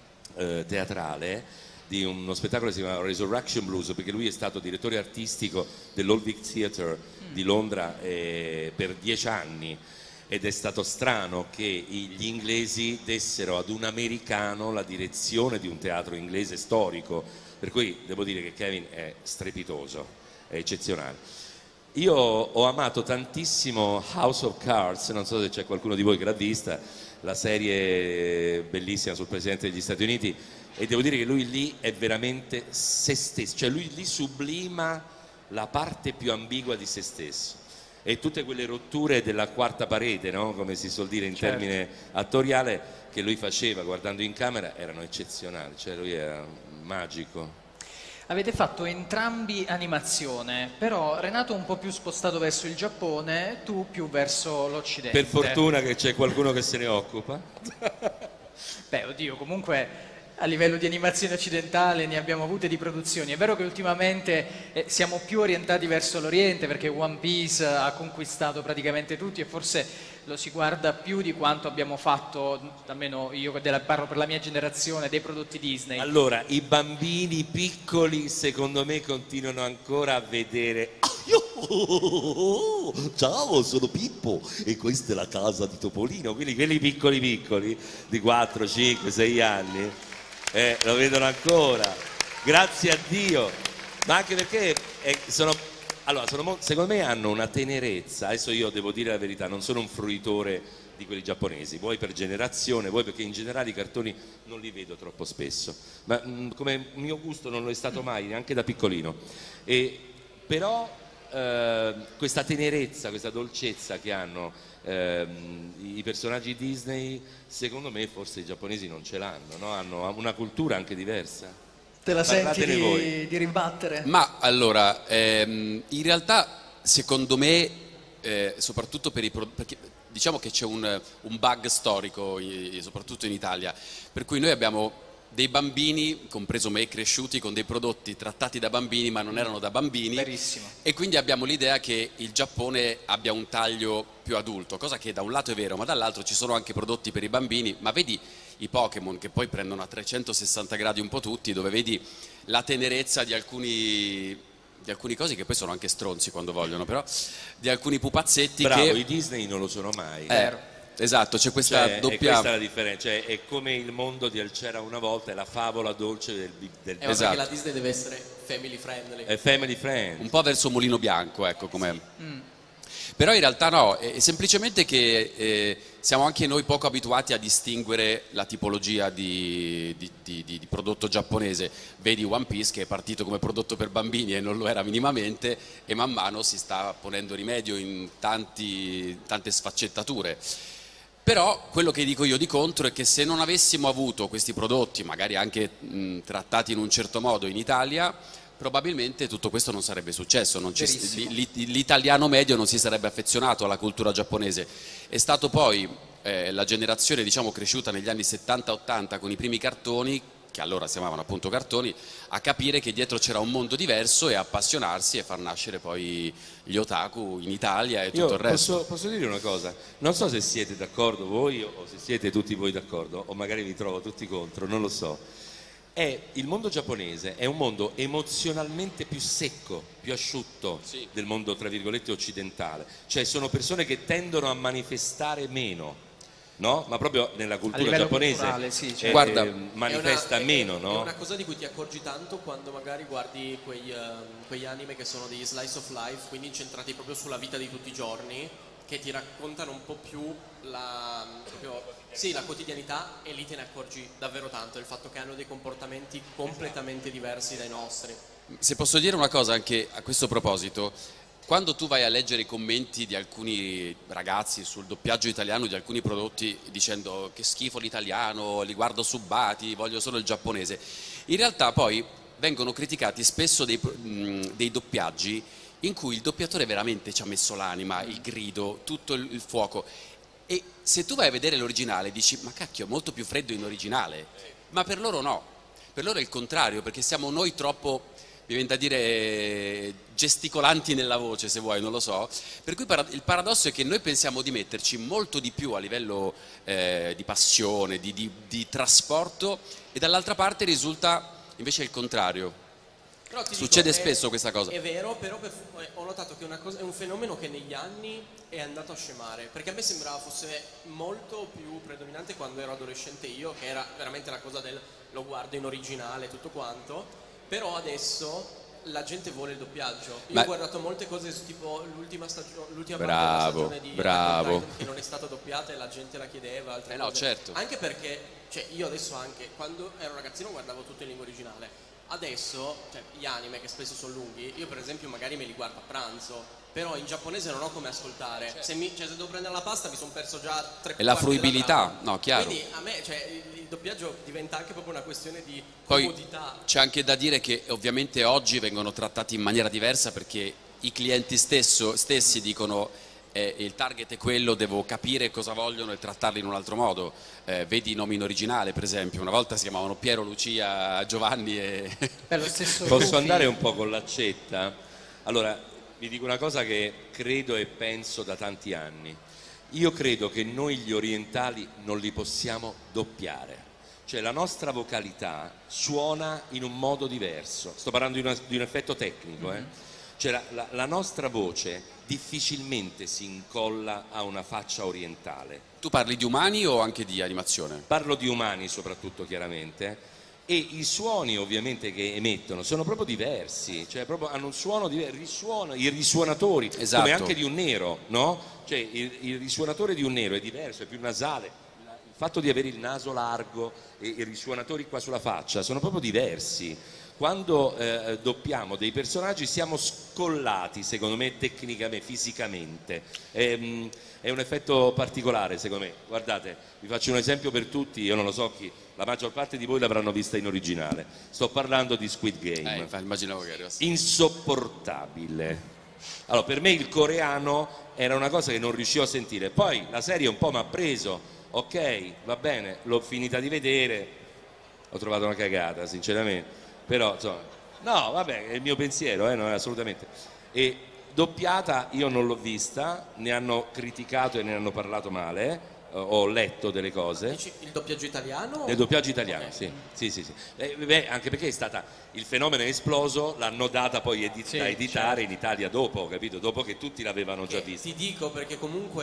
eh, teatrale di uno spettacolo che si chiama Resurrection Blues, perché lui è stato direttore artistico dell'Old Vic Theatre di Londra eh, per dieci anni. Ed è stato strano che gli inglesi dessero ad un americano la direzione di un teatro inglese storico, per cui devo dire che Kevin è strepitoso, è eccezionale. Io ho amato tantissimo House of Cards, non so se c'è qualcuno di voi che l'ha vista, la serie bellissima sul Presidente degli Stati Uniti, e devo dire che lui lì è veramente se stesso, cioè lui lì sublima la parte più ambigua di se stesso. E tutte quelle rotture della quarta parete, no? Come si suol dire in Certo. termine attoriale, che lui faceva guardando in camera erano eccezionali, cioè lui era magico. Avete fatto entrambi animazione, però Renato un po' più spostato verso il Giappone, tu più verso l'Occidente. Per fortuna che c'è qualcuno che se ne occupa. Beh, oddio, comunque a livello di animazione occidentale ne abbiamo avute di produzioni. È vero che ultimamente eh, siamo più orientati verso l'Oriente perché One Piece ha conquistato praticamente tutti e forse lo si guarda più di quanto abbiamo fatto, almeno io della, parlo per la mia generazione, dei prodotti Disney. Allora, i bambini piccoli secondo me continuano ancora a vedere... Ciao, sono Pippo e questa è la casa di Topolino. Quindi quelli piccoli piccoli di quattro, cinque, sei anni eh, lo vedono ancora, grazie a Dio, ma anche perché eh, sono, allora, sono mo- secondo me hanno una tenerezza. Adesso io devo dire la verità, non sono un fruitore di quelli giapponesi, vuoi per generazione, vuoi perché in generale i cartoni non li vedo troppo spesso, ma mh, come mio gusto non lo è stato mai, neanche da piccolino. E, però eh, questa tenerezza, questa dolcezza che hanno ehm, i personaggi Disney, secondo me forse i giapponesi non ce l'hanno, no? Hanno una cultura anche diversa. Te la senti Parlatene di, voi. di ribattere? Ma allora, ehm, in realtà secondo me, eh, soprattutto per i pro- perché diciamo che c'è un, un bug storico, i- soprattutto in Italia, per cui noi abbiamo dei bambini, compreso me, cresciuti con dei prodotti trattati da bambini ma non erano da bambini. Verissimo. E quindi abbiamo l'idea che il Giappone abbia un taglio più adulto, cosa che da un lato è vero, ma dall'altro ci sono anche prodotti per i bambini, ma vedi i Pokémon che poi prendono a trecentosessanta gradi un po' tutti, dove vedi la tenerezza di alcuni, di alcuni cosi che poi sono anche stronzi quando vogliono, però di alcuni pupazzetti. Bravo, che i Disney non lo sono mai. eh, esatto, c'è questa Cioè, doppia... è questa è la differenza, cioè, è come il mondo di Al c'era una volta, è la favola dolce del, del È ovvio Esatto. che la Disney deve essere family friendly. è family friend. un po' verso Mulino Bianco, ecco com'è. Però in realtà no, è semplicemente che eh, siamo anche noi poco abituati a distinguere la tipologia di, di, di, di prodotto giapponese. Vedi One Piece che è partito come prodotto per bambini e non lo era minimamente, e man mano si sta ponendo rimedio in tanti, tante sfaccettature. Però quello che dico io di contro è che se non avessimo avuto questi prodotti, magari anche mh, trattati in un certo modo in Italia, probabilmente tutto questo non sarebbe successo, non ci- li- li- l'italiano medio non si sarebbe affezionato alla cultura giapponese. È stato poi eh, la generazione, diciamo, cresciuta negli anni settanta ottanta con i primi cartoni, che allora si chiamavano appunto cartoni, a capire che dietro c'era un mondo diverso e appassionarsi e far nascere poi gli otaku in Italia e tutto Io il resto. posso, posso dire una cosa, non so se siete d'accordo voi o se siete tutti voi d'accordo, o magari vi trovo tutti contro, non lo so. È, il mondo giapponese è un mondo emozionalmente più secco, più asciutto Sì. del mondo tra virgolette occidentale, cioè sono persone che tendono a manifestare meno, no? Ma proprio nella cultura livello giapponese culturale, sì, certo. eh, Guarda, eh, manifesta è una, meno, è, no? È una cosa di cui ti accorgi tanto quando magari guardi quei, ehm, quegli anime che sono degli slice of life, quindi incentrati proprio sulla vita di tutti i giorni, che ti raccontano un po' più la, proprio, sì, la quotidianità, e lì te ne accorgi davvero tanto, il fatto che hanno dei comportamenti completamente diversi dai nostri. Se posso dire una cosa anche a questo proposito, quando tu vai a leggere i commenti di alcuni ragazzi sul doppiaggio italiano di alcuni prodotti dicendo che schifo l'italiano, li guardo subbati, voglio solo il giapponese, in realtà poi vengono criticati spesso dei, mh, dei doppiaggi in cui il doppiatore veramente ci ha messo l'anima, il grido, tutto il, il fuoco. E se tu vai a vedere l'originale dici, ma cacchio, è molto più freddo in originale. Ma per loro no, per loro è il contrario, perché siamo noi troppo, mi viene da dire, gesticolanti nella voce, se vuoi, non lo so. Per cui il paradosso è che noi pensiamo di metterci molto di più a livello eh, di passione, di, di, di trasporto, e dall'altra parte risulta invece il contrario. Però ti Succede dico, è- spesso questa cosa. È vero, però per- ho notato che è, una cosa, è un fenomeno che negli anni è andato a scemare, perché a me sembrava fosse molto più predominante quando ero adolescente io, che era veramente la cosa del lo guardo in originale, tutto quanto, però adesso la gente vuole il doppiaggio. Io Ma- ho guardato molte cose su tipo l'ultima, stagio- l'ultima Bravo, parte della stagione di bravo. Attack on Titan, che non è stata doppiata e la gente la chiedeva, altre Eh no, cose. certo. Anche perché, cioè, io adesso anche, quando ero ragazzino guardavo tutto in lingua originale. Adesso, cioè, gli anime che spesso sono lunghi, io per esempio magari me li guardo a pranzo, però in giapponese non ho come ascoltare. Se, mi, cioè, se devo prendere la pasta mi sono perso già tre E la quarti della fruibilità, trama. no, chiaro. Quindi a me, cioè, il, il doppiaggio diventa anche proprio una questione di Poi comodità. c'è anche da dire che ovviamente oggi vengono trattati in maniera diversa, perché i clienti stesso, stessi dicono eh, il target è quello, devo capire cosa vogliono e trattarli in un altro modo. Eh, vedi i nomi in originale, per esempio, una volta si chiamavano Piero, Lucia, Giovanni e... Beh, lo stesso Posso Luffy- andare un po' con l'accetta? Allora, vi dico una cosa che credo e penso da tanti anni. Io credo che noi gli orientali non li possiamo doppiare. Cioè la nostra vocalità suona in un modo diverso. Sto parlando di, una- di un effetto tecnico, eh? Cioè la, la- la nostra voce difficilmente si incolla a una faccia orientale. Tu parli di umani o anche di animazione? Parlo di umani soprattutto, chiaramente, e i suoni ovviamente che emettono sono proprio diversi, cioè proprio hanno un suono diverso, risuono, i risuonatori, Esatto. come anche di un nero, no? Cioè il, il risuonatore di un nero è diverso, è più nasale. Il fatto di avere il naso largo e i risuonatori qua sulla faccia sono proprio diversi. Quando eh, doppiamo dei personaggi siamo scollati, secondo me, tecnicamente, fisicamente. È, mm, è un effetto particolare, secondo me. Guardate, vi faccio un esempio per tutti, io non lo so chi, la maggior parte di voi l'avranno vista in originale. Sto parlando di Squid Game. Eh, infatti, immaginavo che arrivasse. Insopportabile. Allora, per me il coreano era una cosa che non riuscivo a sentire. Poi la serie un po' mi ha preso, ok, va bene, l'ho finita di vedere. ho trovato una cagata, sinceramente, però insomma, no, vabbè, è il mio pensiero, eh, no, assolutamente. E doppiata io non l'ho vista, ne hanno criticato e ne hanno parlato male. Ho letto delle cose. Dici il doppiaggio italiano? Il doppiaggio italiano, okay. sì, sì, sì, sì. Eh, beh, anche perché è stata, il fenomeno è esploso, l'hanno data poi edit- Sì, da editare certo. in Italia dopo, capito? Dopo che tutti l'avevano già vista. Ti dico perché comunque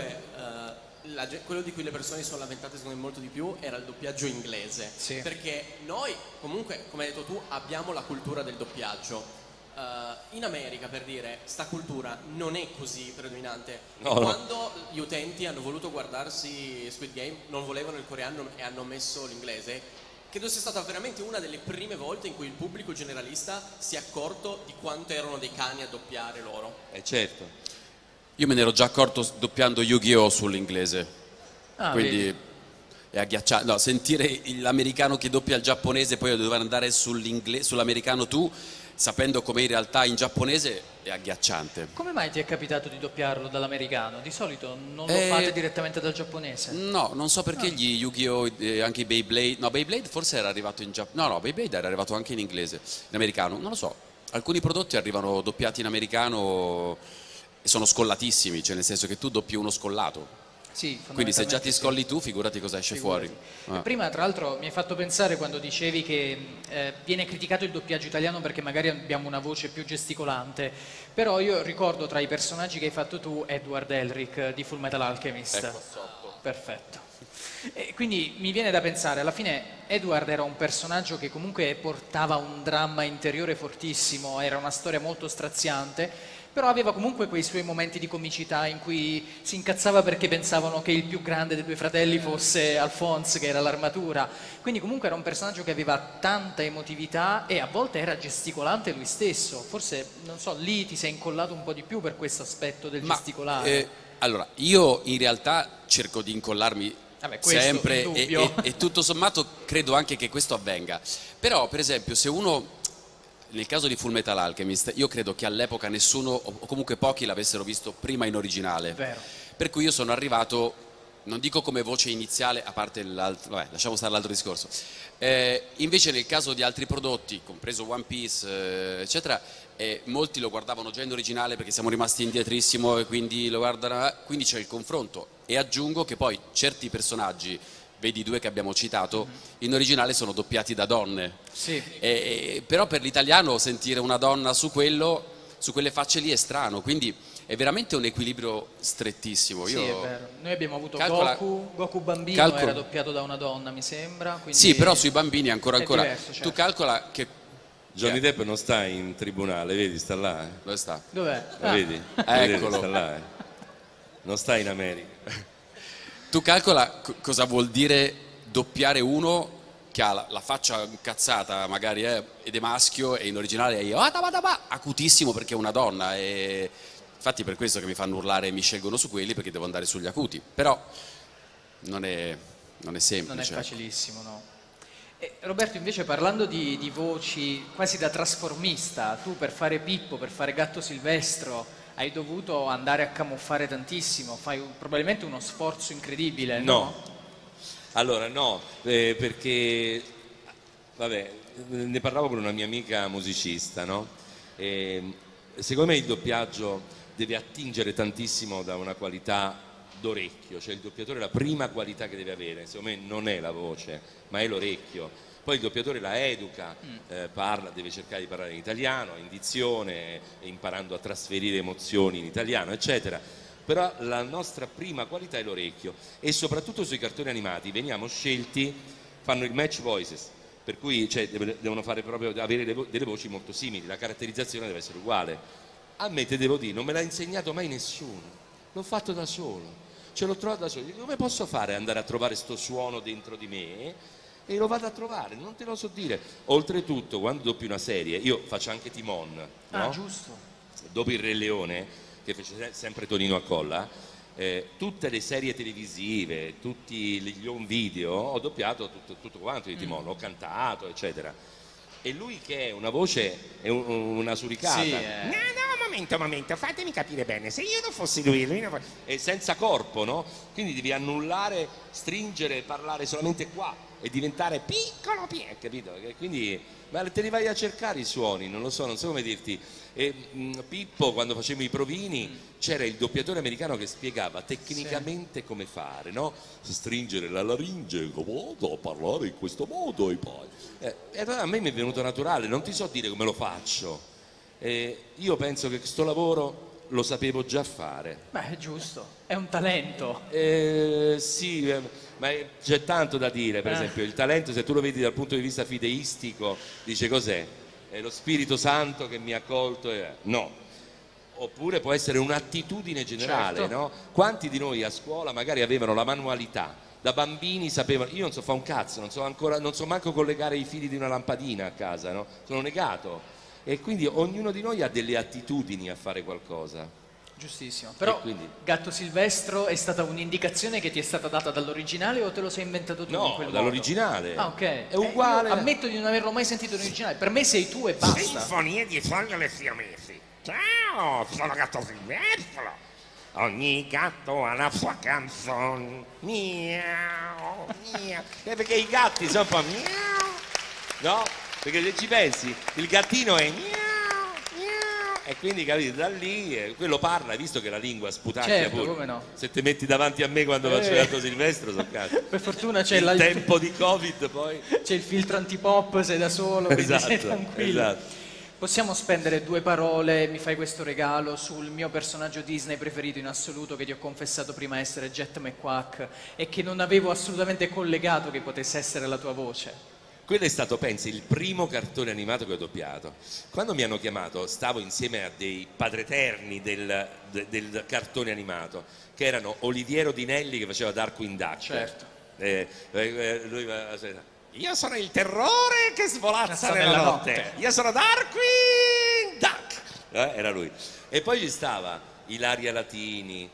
eh, la, quello di cui le persone si sono lamentate secondo me molto di più era il doppiaggio inglese. Sì. Perché noi comunque, come hai detto tu, abbiamo la cultura del doppiaggio. Uh, in America, per dire, sta cultura non è così predominante. No, Quando no. gli utenti hanno voluto guardarsi Squid Game, non volevano il coreano e hanno messo l'inglese, credo sia stata veramente una delle prime volte in cui il pubblico generalista si è accorto di quanto erano dei cani a doppiare loro. Eh certo. Io me ne ero già accorto doppiando Yu-Gi-Oh! Sull'inglese. Ah, quindi vedi. è agghiacciante. No, sentire l'americano che doppia il giapponese e poi dover andare sull'americano tu, sapendo come in realtà in giapponese, è agghiacciante. Come mai ti è capitato di doppiarlo dall'americano? Di solito non lo Eh, fate direttamente dal giapponese? No, non so perché Ah. gli Yu-Gi-Oh! Eh, anche i Beyblade, no, Beyblade forse era arrivato in giapponese, no, no, Beyblade era arrivato anche in inglese, in americano, non lo so. Alcuni prodotti arrivano doppiati in americano e sono scollatissimi, cioè nel senso che tu doppi uno scollato. Sì, Quindi se già ti fondamentalmente sì. scolli tu, figurati cosa esce Figurati. fuori. Ah. Prima tra l'altro mi hai fatto pensare quando dicevi che eh, viene criticato il doppiaggio italiano perché magari abbiamo una voce più gesticolante, però io ricordo tra i personaggi che hai fatto tu Edward Elric di Full Metal Alchemist. Ecco, sotto. Perfetto. E quindi mi viene da pensare, alla fine Edward era un personaggio che comunque portava un dramma interiore fortissimo, era una storia molto straziante, però aveva comunque quei suoi momenti di comicità in cui si incazzava perché pensavano che il più grande dei due fratelli fosse Alphonse, che era l'armatura. Quindi comunque era un personaggio che aveva tanta emotività e a volte era gesticolante lui stesso. Forse, non so, lì ti sei incollato un po' di più per questo aspetto del Ma, gesticolare. eh, allora, io in realtà cerco di incollarmi Vabbè, questo sempre è e, indubbio. e, e tutto sommato credo anche che questo avvenga. Però, per esempio, se uno... Nel caso di Full Metal Alchemist, io credo che all'epoca nessuno, o comunque pochi, l'avessero visto prima in originale. Vero. Per cui io sono arrivato, non dico come voce iniziale, a parte l'altro, vabbè, lasciamo stare l'altro discorso. Eh, invece nel caso di altri prodotti, compreso One Piece, eh, eccetera, eh, molti lo guardavano già in originale perché siamo rimasti indietrissimo e quindi lo guardano, quindi c'è il confronto. E aggiungo che poi certi personaggi, vedi i due che abbiamo citato, in originale sono doppiati da donne. Sì. E, però per l'italiano sentire una donna su quello, su quelle facce lì è strano, quindi è veramente un equilibrio strettissimo. Io... Sì, è vero. Noi abbiamo avuto Calcola... Goku, Goku bambino Calcola... era doppiato da una donna, mi sembra. Quindi... Sì, però sui bambini ancora è ancora. diverso, certo. Tu calcola che... Johnny Depp non sta in tribunale, vedi, sta là. Eh. Dove sta? Dov'è? Lo Ah. vedi? Eccolo. Sta là, eh. Non sta in America. Tu calcola co- cosa vuol dire doppiare uno che ha la, la faccia incazzata magari eh, ed è maschio e in originale è acutissimo perché è una donna e infatti per questo che mi fanno urlare e mi scelgono su quelli perché devo andare sugli acuti, però non è, non è semplice. Non è facilissimo, no. E Roberto, invece parlando di, di voci quasi da trasformista, tu per fare Pippo, per fare Gatto Silvestro hai dovuto andare a camuffare tantissimo, fai un- probabilmente uno sforzo incredibile, no? No. Allora no, eh, perché vabbè, ne parlavo con una mia amica musicista, no? E, secondo me il doppiaggio deve attingere tantissimo da una qualità d'orecchio, cioè il doppiatore la prima qualità che deve avere, secondo me non è la voce, ma è l'orecchio. Poi il doppiatore la educa, eh, parla, deve cercare di parlare in italiano, in dizione, imparando a trasferire emozioni in italiano, eccetera. Però la nostra prima qualità è l'orecchio e soprattutto sui cartoni animati veniamo scelti, fanno il match voices, per cui cioè, devono fare proprio, avere le vo- delle voci molto simili, la caratterizzazione deve essere uguale. A me, te devo dire, non me l'ha insegnato mai nessuno, l'ho fatto da solo, ce l'ho trovato da solo. Dico, come posso fare ad andare a trovare sto suono dentro di me? E lo vado a trovare, non te lo so dire. Oltretutto, quando doppi una serie, io faccio anche Timon, no? Ah, giusto. Dopo il Re Leone, che fece se- sempre Tonino Accolla, eh, tutte le serie televisive, tutti gli home video, ho doppiato tutto, tutto quanto di Timon, ho cantato, eccetera. E lui che è una voce, è un- una suricata. Sì, eh. No, no, mamma momento, un momento, fatemi capire bene, se io non fossi lui, lui non fosse... è senza corpo, no? Quindi devi annullare, stringere, parlare solamente qua e diventare piccolo, piccolo, capito? Quindi, ma te li vai a cercare i suoni, non lo so, non so come dirti. E, mh, Pippo, quando facevamo i provini, mm. c'era il doppiatore americano che spiegava tecnicamente sì. come fare, no? Stringere la laringe in modo, parlare in questo modo e poi... Eh, e allora a me mi è venuto naturale, non ti so dire come lo faccio. Eh, io penso che questo lavoro lo sapevo già fare. Beh, è giusto, è un talento. Eh, sì, eh, ma c'è tanto da dire, per eh. esempio, il talento, se tu lo vedi dal punto di vista fideistico, dice cos'è? È lo Spirito Santo che mi ha colto? Eh, no. Oppure può essere un'attitudine generale, certo. no? Quanti di noi a scuola magari avevano la manualità? Da bambini sapevano, io non so fare un cazzo, non so ancora, non so manco collegare i fili di una lampadina a casa, no? Sono negato. E quindi ognuno di noi ha delle attitudini a fare qualcosa. Giustissimo, però quindi... Gatto Silvestro è stata un'indicazione che ti è stata data dall'originale o te lo sei inventato tu? No, in quel dall'originale. Ah, ok. È uguale. Eh, ammetto di non averlo mai sentito in originale, per me sei tu e basta. Sinfonie di Sogno Siamesi. Ciao, sono Gatto Silvestro. Ogni gatto ha la sua canzone. Miau, miau. Eh, perché i gatti sono un po' miau. No? Perché se ci pensi, il gattino è miau, miau, e quindi capito, da lì eh, quello parla, visto che la lingua sputacchia certo, pure. Come no. Se ti metti davanti a me quando eh. faccio Gatto Silvestro, so cazzo. Per fortuna c'è il la... tempo di Covid poi. C'è il filtro antipop, sei da solo, quindi esatto, sei tranquillo. Esatto. Possiamo spendere due parole, mi fai questo regalo, sul mio personaggio Disney preferito in assoluto, che ti ho confessato prima essere Jet McQuack e che non avevo assolutamente collegato che potesse essere la tua voce. Quello è stato, pensi, il primo cartone animato che ho doppiato. Quando mi hanno chiamato, stavo insieme a dei padreterni del, de, del cartone animato, che erano Oliviero Dinelli che faceva Darkwing Duck. Certo. Eh, eh, lui, io sono il terrore che svolazza nella, nella notte. notte. Io sono Darkwing Duck. Eh, era lui. E poi ci stava Ilaria Latini,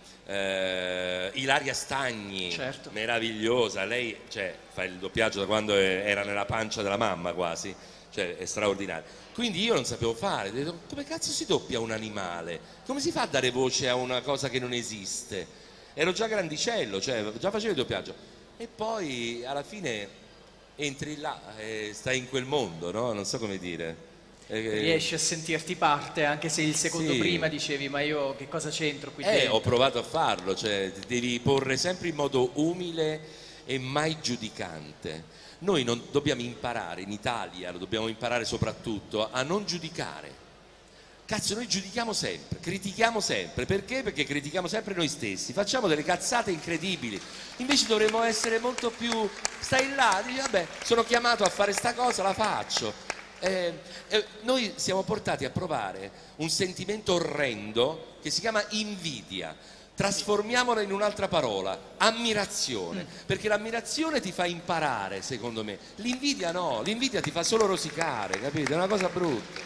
eh, Ilaria Stagni, certo. meravigliosa, lei cioè, fa il doppiaggio da quando era nella pancia della mamma quasi, cioè è straordinario. Quindi io non sapevo fare, ho detto, come cazzo si doppia un animale? Come si fa a dare voce a una cosa che non esiste? Ero già grandicello, cioè già facevo il doppiaggio. E poi alla fine entri là e stai in quel mondo, no? Non so come dire. Riesci a sentirti parte anche se il secondo sì. prima dicevi ma io che cosa c'entro qui eh, dentro? Ho provato a farlo, cioè devi porre sempre in modo umile e mai giudicante. Noi non dobbiamo imparare in Italia, lo dobbiamo imparare soprattutto a non giudicare. Cazzo, noi giudichiamo sempre, critichiamo sempre, perché? Perché critichiamo sempre noi stessi, facciamo delle cazzate incredibili, invece dovremmo essere molto più, stai là, dici vabbè, sono chiamato a fare sta cosa, la faccio. Eh, eh, noi siamo portati a provare un sentimento orrendo che si chiama invidia. Trasformiamola in un'altra parola, ammirazione, perché l'ammirazione ti fa imparare, secondo me, l'invidia no, l'invidia ti fa solo rosicare, capito? È una cosa brutta.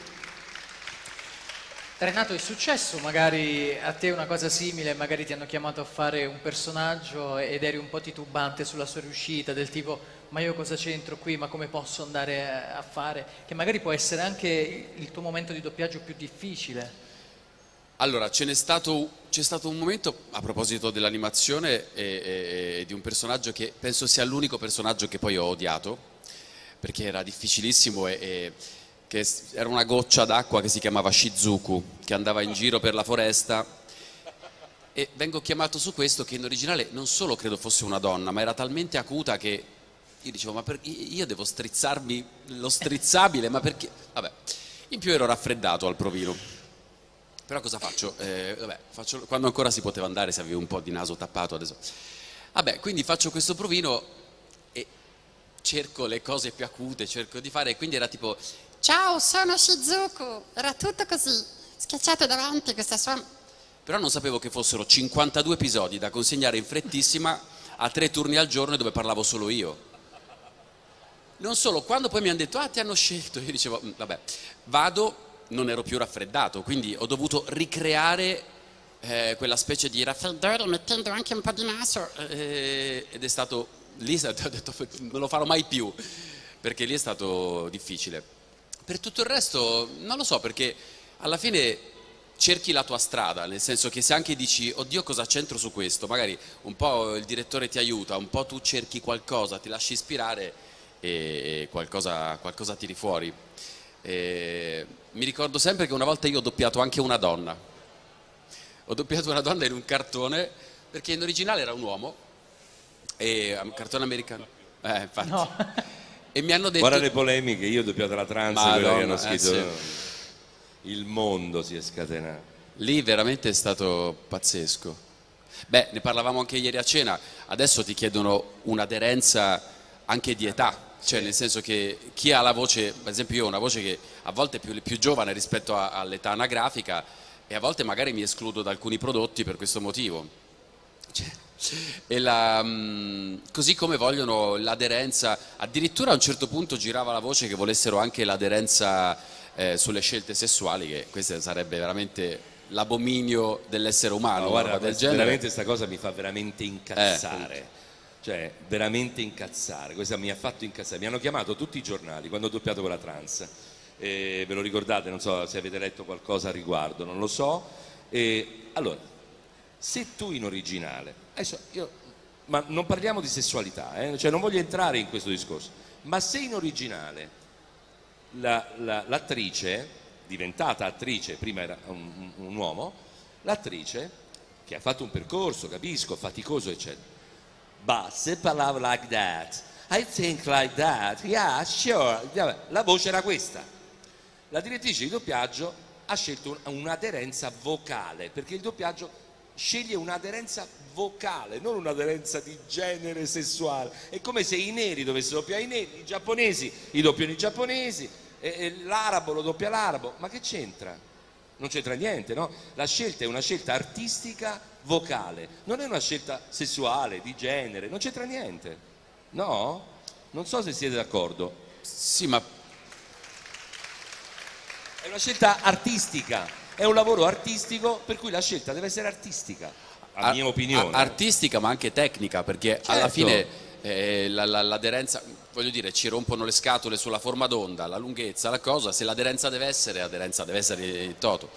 Renato, è successo magari a te una cosa simile, magari ti hanno chiamato a fare un personaggio ed eri un po' titubante sulla sua riuscita, del tipo ma io cosa c'entro qui, ma come posso andare a fare, che magari può essere anche il tuo momento di doppiaggio più difficile. Allora, ce n'è stato, c'è stato un momento a proposito dell'animazione e, e, e di un personaggio che penso sia l'unico personaggio che poi ho odiato, perché era difficilissimo e, e che era una goccia d'acqua che si chiamava Shizuku, che andava in giro per la foresta, e vengo chiamato su questo, che in originale non solo credo fosse una donna, ma era talmente acuta che io dicevo ma per, io devo strizzarmi lo strizzabile, ma perché? Vabbè, in più ero raffreddato al provino, però cosa faccio? Eh, vabbè, faccio quando ancora si poteva andare, se avevo un po' di naso tappato adesso. Vabbè, quindi faccio questo provino e cerco le cose più acute, cerco di fare, e quindi era tipo ciao, sono Shizuku, era tutto così, schiacciato davanti questa sua... Però non sapevo che fossero cinquantadue episodi da consegnare in frettissima a tre turni al giorno dove parlavo solo io. Non solo, quando poi mi hanno detto ah ti hanno scelto, io dicevo vabbè, vado, non ero più raffreddato, quindi ho dovuto ricreare eh, quella specie di raffreddore mettendo anche un po' di naso. Eh, ed è stato, lì ho detto non lo farò mai più, perché lì è stato difficile. Per tutto il resto non lo so, perché alla fine cerchi la tua strada, nel senso che se anche dici oddio cosa c'entro su questo, magari un po' il direttore ti aiuta, un po' tu cerchi qualcosa, ti lasci ispirare e qualcosa, qualcosa tiri fuori. E mi ricordo sempre che una volta io ho doppiato anche una donna, ho doppiato una donna in un cartone perché in originale era un uomo, e un cartone americano, eh, infatti. No. E mi hanno detto... Guarda le polemiche, io ho doppiato la trans, Madonna, quello che hanno eh, scritto, sì. Il mondo si è scatenato. Lì veramente è stato pazzesco. Beh, ne parlavamo anche ieri a cena, adesso ti chiedono un'aderenza anche di età, cioè nel senso che chi ha la voce, per esempio io ho una voce che a volte è più, più giovane rispetto a, all'età anagrafica e a volte magari mi escludo da alcuni prodotti per questo motivo. Cioè, e la, mh, così come vogliono l'aderenza, addirittura a un certo punto girava la voce che volessero anche l'aderenza eh, sulle scelte sessuali, che questo sarebbe veramente l'abominio dell'essere umano. No, guarda, del genere. veramente sta cosa mi fa veramente incazzare. Eh, cioè, veramente incazzare. Questa mi ha fatto incazzare. Mi hanno chiamato tutti i giornali quando ho doppiato quella trans. Eh, ve lo ricordate? Non so se avete letto qualcosa a riguardo, non lo so. Eh, allora, se tu in originale, adesso io, ma non parliamo di sessualità, eh? Cioè non voglio entrare in questo discorso, ma se in originale la, la, l'attrice, diventata attrice, prima era un, un uomo, l'attrice che ha fatto un percorso, capisco, faticoso, eccetera, but se parlava like that, I think like that, yeah, sure, la voce era questa. La direttrice di doppiaggio ha scelto un'aderenza vocale, perché il doppiaggio sceglie un'aderenza vocale, non un'aderenza di genere sessuale. È come se i neri dovessero doppiare i neri, i giapponesi i doppiano i giapponesi, e, e l'arabo lo doppia l'arabo. Ma che c'entra? Non c'entra niente, no? La scelta è una scelta artistica vocale, non è una scelta sessuale, di genere, non c'entra niente. No? Non so se siete d'accordo. Sì, ma... È una scelta artistica, è un lavoro artistico per cui la scelta deve essere artistica, a, a mia opinione. A, artistica ma anche tecnica, perché certo. Alla fine eh, la, la, l'aderenza, voglio dire, ci rompono le scatole sulla forma d'onda, la lunghezza, la cosa, se l'aderenza deve essere, l'aderenza deve essere il toto.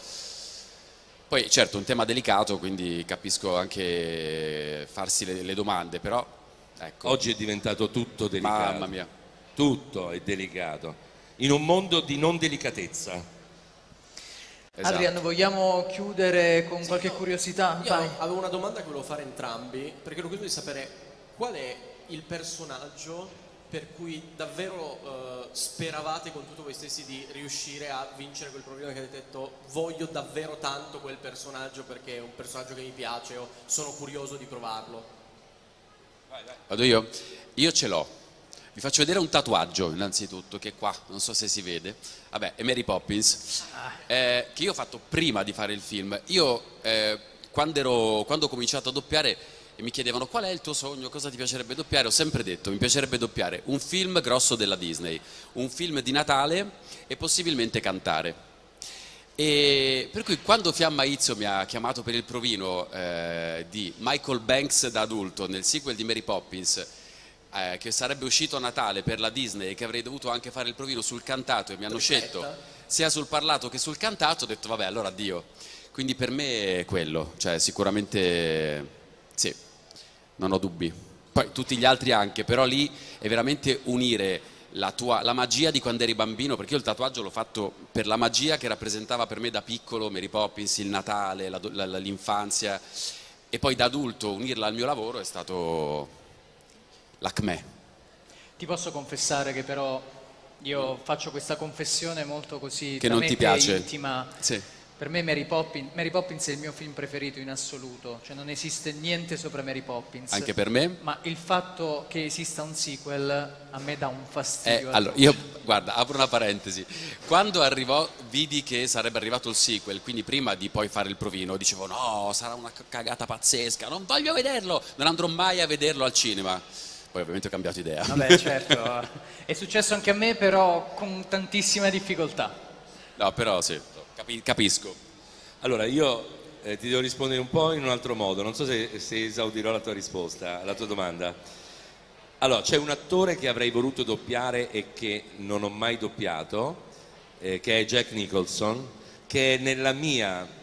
Poi certo, un tema delicato, quindi capisco anche farsi le, le domande, però ecco. Oggi è diventato tutto delicato. Mamma mia. Tutto è delicato, in un mondo di non delicatezza. Esatto. Adrian, vogliamo chiudere con sì, qualche io, curiosità? Io Vai. avevo una domanda che volevo fare a entrambi, perché ero curioso di sapere qual è il personaggio per cui davvero uh, speravate con tutto voi stessi di riuscire a vincere quel problema, che avete detto voglio davvero tanto quel personaggio perché è un personaggio che mi piace o sono curioso di provarlo. Vai, vai. Vado io? Io ce l'ho. Vi faccio vedere un tatuaggio innanzitutto, che qua, non so se si vede, vabbè, è Mary Poppins, eh, che io ho fatto prima di fare il film. Io eh, quando, ero, quando ho cominciato a doppiare e mi chiedevano qual è il tuo sogno, cosa ti piacerebbe doppiare, ho sempre detto mi piacerebbe doppiare un film grosso della Disney, un film di Natale e possibilmente cantare. E per cui quando Fiamma Izzo mi ha chiamato per il provino eh, di Michael Banks da adulto nel sequel di Mary Poppins, Eh, che sarebbe uscito a Natale per la Disney e che avrei dovuto anche fare il provino sul cantato e mi hanno scelto sia sul parlato che sul cantato, ho detto vabbè allora addio. Quindi per me è quello, cioè sicuramente sì, non ho dubbi. Poi tutti gli altri anche, però lì è veramente unire la, tua, la magia di quando eri bambino, perché io il tatuaggio l'ho fatto per la magia che rappresentava per me da piccolo Mary Poppins, il Natale, la, la, l'infanzia, e poi da adulto unirla al mio lavoro è stato... l'acme. Ti posso confessare che però io faccio questa confessione molto così che non ti piace, intima. Sì. Per me Mary Poppins, Mary Poppins è il mio film preferito in assoluto, cioè non esiste niente sopra Mary Poppins. Anche per me. Ma il fatto che esista un sequel a me dà un fastidio. Eh, allora, io, guarda, apro una parentesi. Quando arrivò, vidi che sarebbe arrivato il sequel, quindi prima di poi fare il provino, dicevo no, sarà una cagata pazzesca, non voglio vederlo, non andrò mai a vederlo al cinema. Poi ovviamente ho cambiato idea. Vabbè, certo, è successo anche a me, però con tantissima difficoltà. No, però sì, capi- capisco. Allora, io eh, ti devo rispondere un po' in un altro modo, non so se, se esaudirò la tua risposta, la tua domanda. Allora, c'è un attore che avrei voluto doppiare e che non ho mai doppiato, eh, che è Jack Nicholson, che è nella mia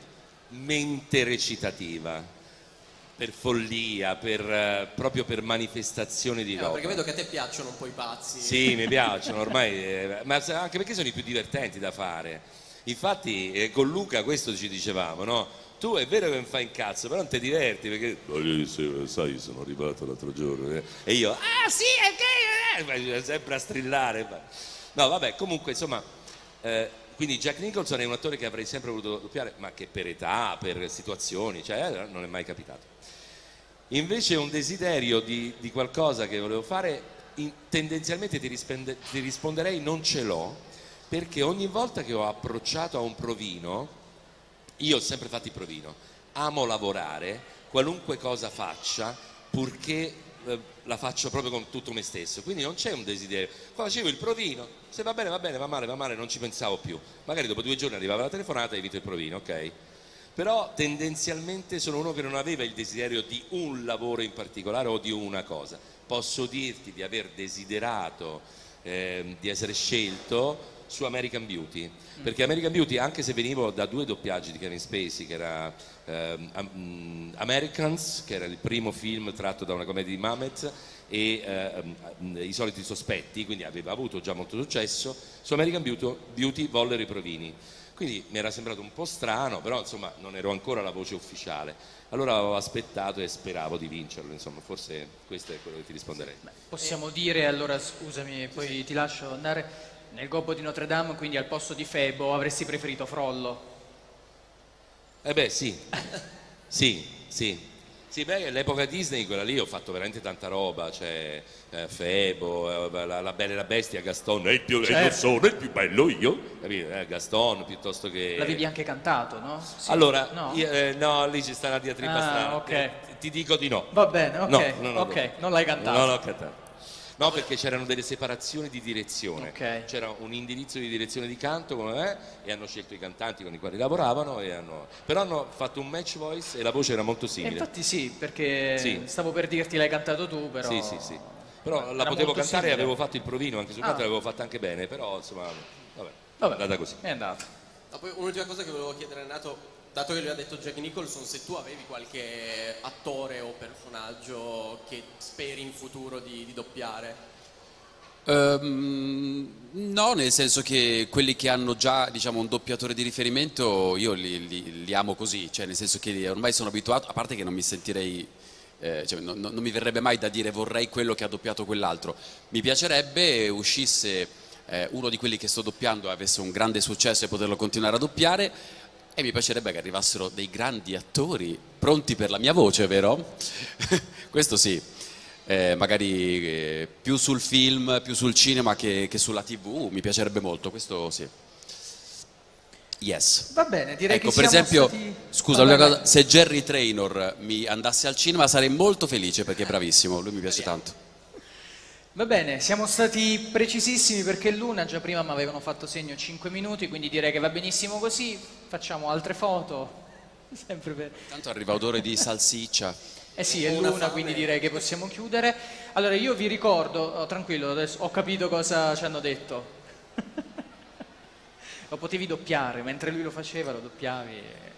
mente recitativa, per follia, per, uh, proprio per manifestazione di eh, roba. Perché vedo che a te piacciono un po' i pazzi. Sì, mi piacciono ormai, eh, ma anche perché sono i più divertenti da fare. Infatti eh, con Luca questo ci dicevamo, no? Tu è vero che mi fai incazzo, però non ti diverti perché no, io, sai, sono arrivato l'altro giorno eh. e io ah sì è che eh. sempre a strillare. No vabbè, comunque insomma eh, quindi Jack Nicholson è un attore che avrei sempre voluto doppiare, ma che per età, per situazioni, cioè non è mai capitato. Invece un desiderio di, di qualcosa che volevo fare, in, tendenzialmente ti, rispende, ti risponderei non ce l'ho, perché ogni volta che ho approcciato a un provino, io ho sempre fatto il provino, amo lavorare, qualunque cosa faccia, purché eh, la faccio proprio con tutto me stesso, quindi non c'è un desiderio. Quando facevo il provino, se va bene va bene, va male va male, non ci pensavo più, magari dopo due giorni arrivava la telefonata e evito il provino, ok? Però tendenzialmente sono uno che non aveva il desiderio di un lavoro in particolare o di una cosa. Posso dirti di aver desiderato eh, di essere scelto su American Beauty, perché American Beauty, anche se venivo da due doppiaggi di Kevin Spacey, che era eh, um, Americans, che era il primo film tratto da una commedia di Mamet, e eh, um, I soliti sospetti, quindi aveva avuto già molto successo, su American Beauty, Beauty vollero i provini. Quindi mi era sembrato un po' strano, però insomma non ero ancora la voce ufficiale. Allora avevo aspettato e speravo di vincerlo, insomma, forse questo è quello che ti risponderei. Beh, possiamo dire, allora scusami, poi sì, ti lascio andare. Nel Gobbo di Notre Dame, quindi al posto di Febo, avresti preferito Frollo? Eh beh sì, sì, sì. Sì, beh, all'epoca Disney, quella lì, ho fatto veramente tanta roba, cioè eh, Febo, eh, la, la Bella e la Bestia, Gaston, è il più, certo. sono il più bello io, capito? Eh, Gaston, piuttosto che... L'avevi anche cantato, no? Sì. Allora, no? Io, eh, no, lì ci sta una diatriba ah, strana, okay. ti, ti dico di no. Va bene, ok, no, no, no, okay. non l'hai cantato. Non l'ho cantato. No, perché c'erano delle separazioni di direzione, okay. C'era un indirizzo di direzione di canto come me e hanno scelto i cantanti con i quali lavoravano e hanno... però hanno fatto un match voice e la voce era molto simile. E infatti sì, perché sì. Stavo per dirti l'hai cantato tu, però... Sì, sì, sì. Però era la potevo cantare simile. E avevo fatto il provino, anche sul ah. canto l'avevo fatta anche bene, però insomma, vabbè, vabbè. è andata così. È andata. Ah, poi un'ultima cosa che volevo chiedere a Renato, dato che lui ha detto Jack Nicholson, se tu avevi qualche attore o personaggio che speri in futuro di, di doppiare? Um, no, nel senso che quelli che hanno già, diciamo, un doppiatore di riferimento io li, li, li amo così, cioè nel senso che ormai sono abituato, a parte che non mi sentirei, eh, cioè, non, non mi verrebbe mai da dire vorrei quello che ha doppiato quell'altro, mi piacerebbe uscisse eh, uno di quelli che sto doppiando avesse un grande successo e poterlo continuare a doppiare, e mi piacerebbe che arrivassero dei grandi attori pronti per la mia voce, vero? Questo sì. Eh, magari eh, più sul film, più sul cinema che, che sulla tivù, mi piacerebbe molto, questo sì. Yes. Va bene, direi ecco, che per siamo esempio, stati... scusa, una cosa, se Jerry Trainor mi andasse al cinema sarei molto felice perché è bravissimo, lui mi piace tanto. Va bene, siamo stati precisissimi perché l'una già prima mi avevano fatto segno cinque minuti, quindi direi che va benissimo così, facciamo altre foto. Sempre per... Tanto arriva odore di salsiccia. Eh sì, è l'una, quindi direi che possiamo chiudere. Allora io vi ricordo, oh, tranquillo, adesso ho capito cosa ci hanno detto. Lo potevi doppiare, mentre lui lo faceva lo doppiavi.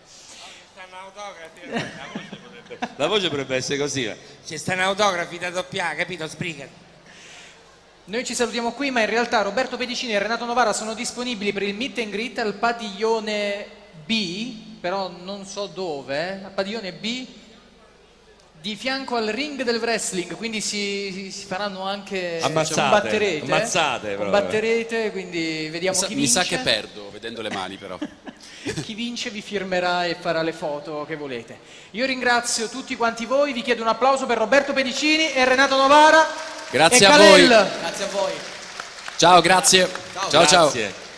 La voce potrebbe essere così. Ci stanno autografi da doppiare, capito? Sbrigati. Noi ci salutiamo qui, ma in realtà Roberto Pedicini e Renato Novara sono disponibili per il meet and greet al padiglione B, però non so dove, al padiglione B, di fianco al ring del wrestling, quindi si, si faranno anche ammazzate, combatterete, ammazzate combatterete, quindi vediamo mi sa, chi vince. Mi sa che perdo vedendo le mani però. Chi vince vi firmerà e farà le foto che volete. Io ringrazio tutti quanti voi, vi chiedo un applauso per Roberto Pedicini e Renato Novara. Grazie e a Kalel. voi. Grazie a voi. Ciao, grazie. Ciao, ciao. Grazie. ciao.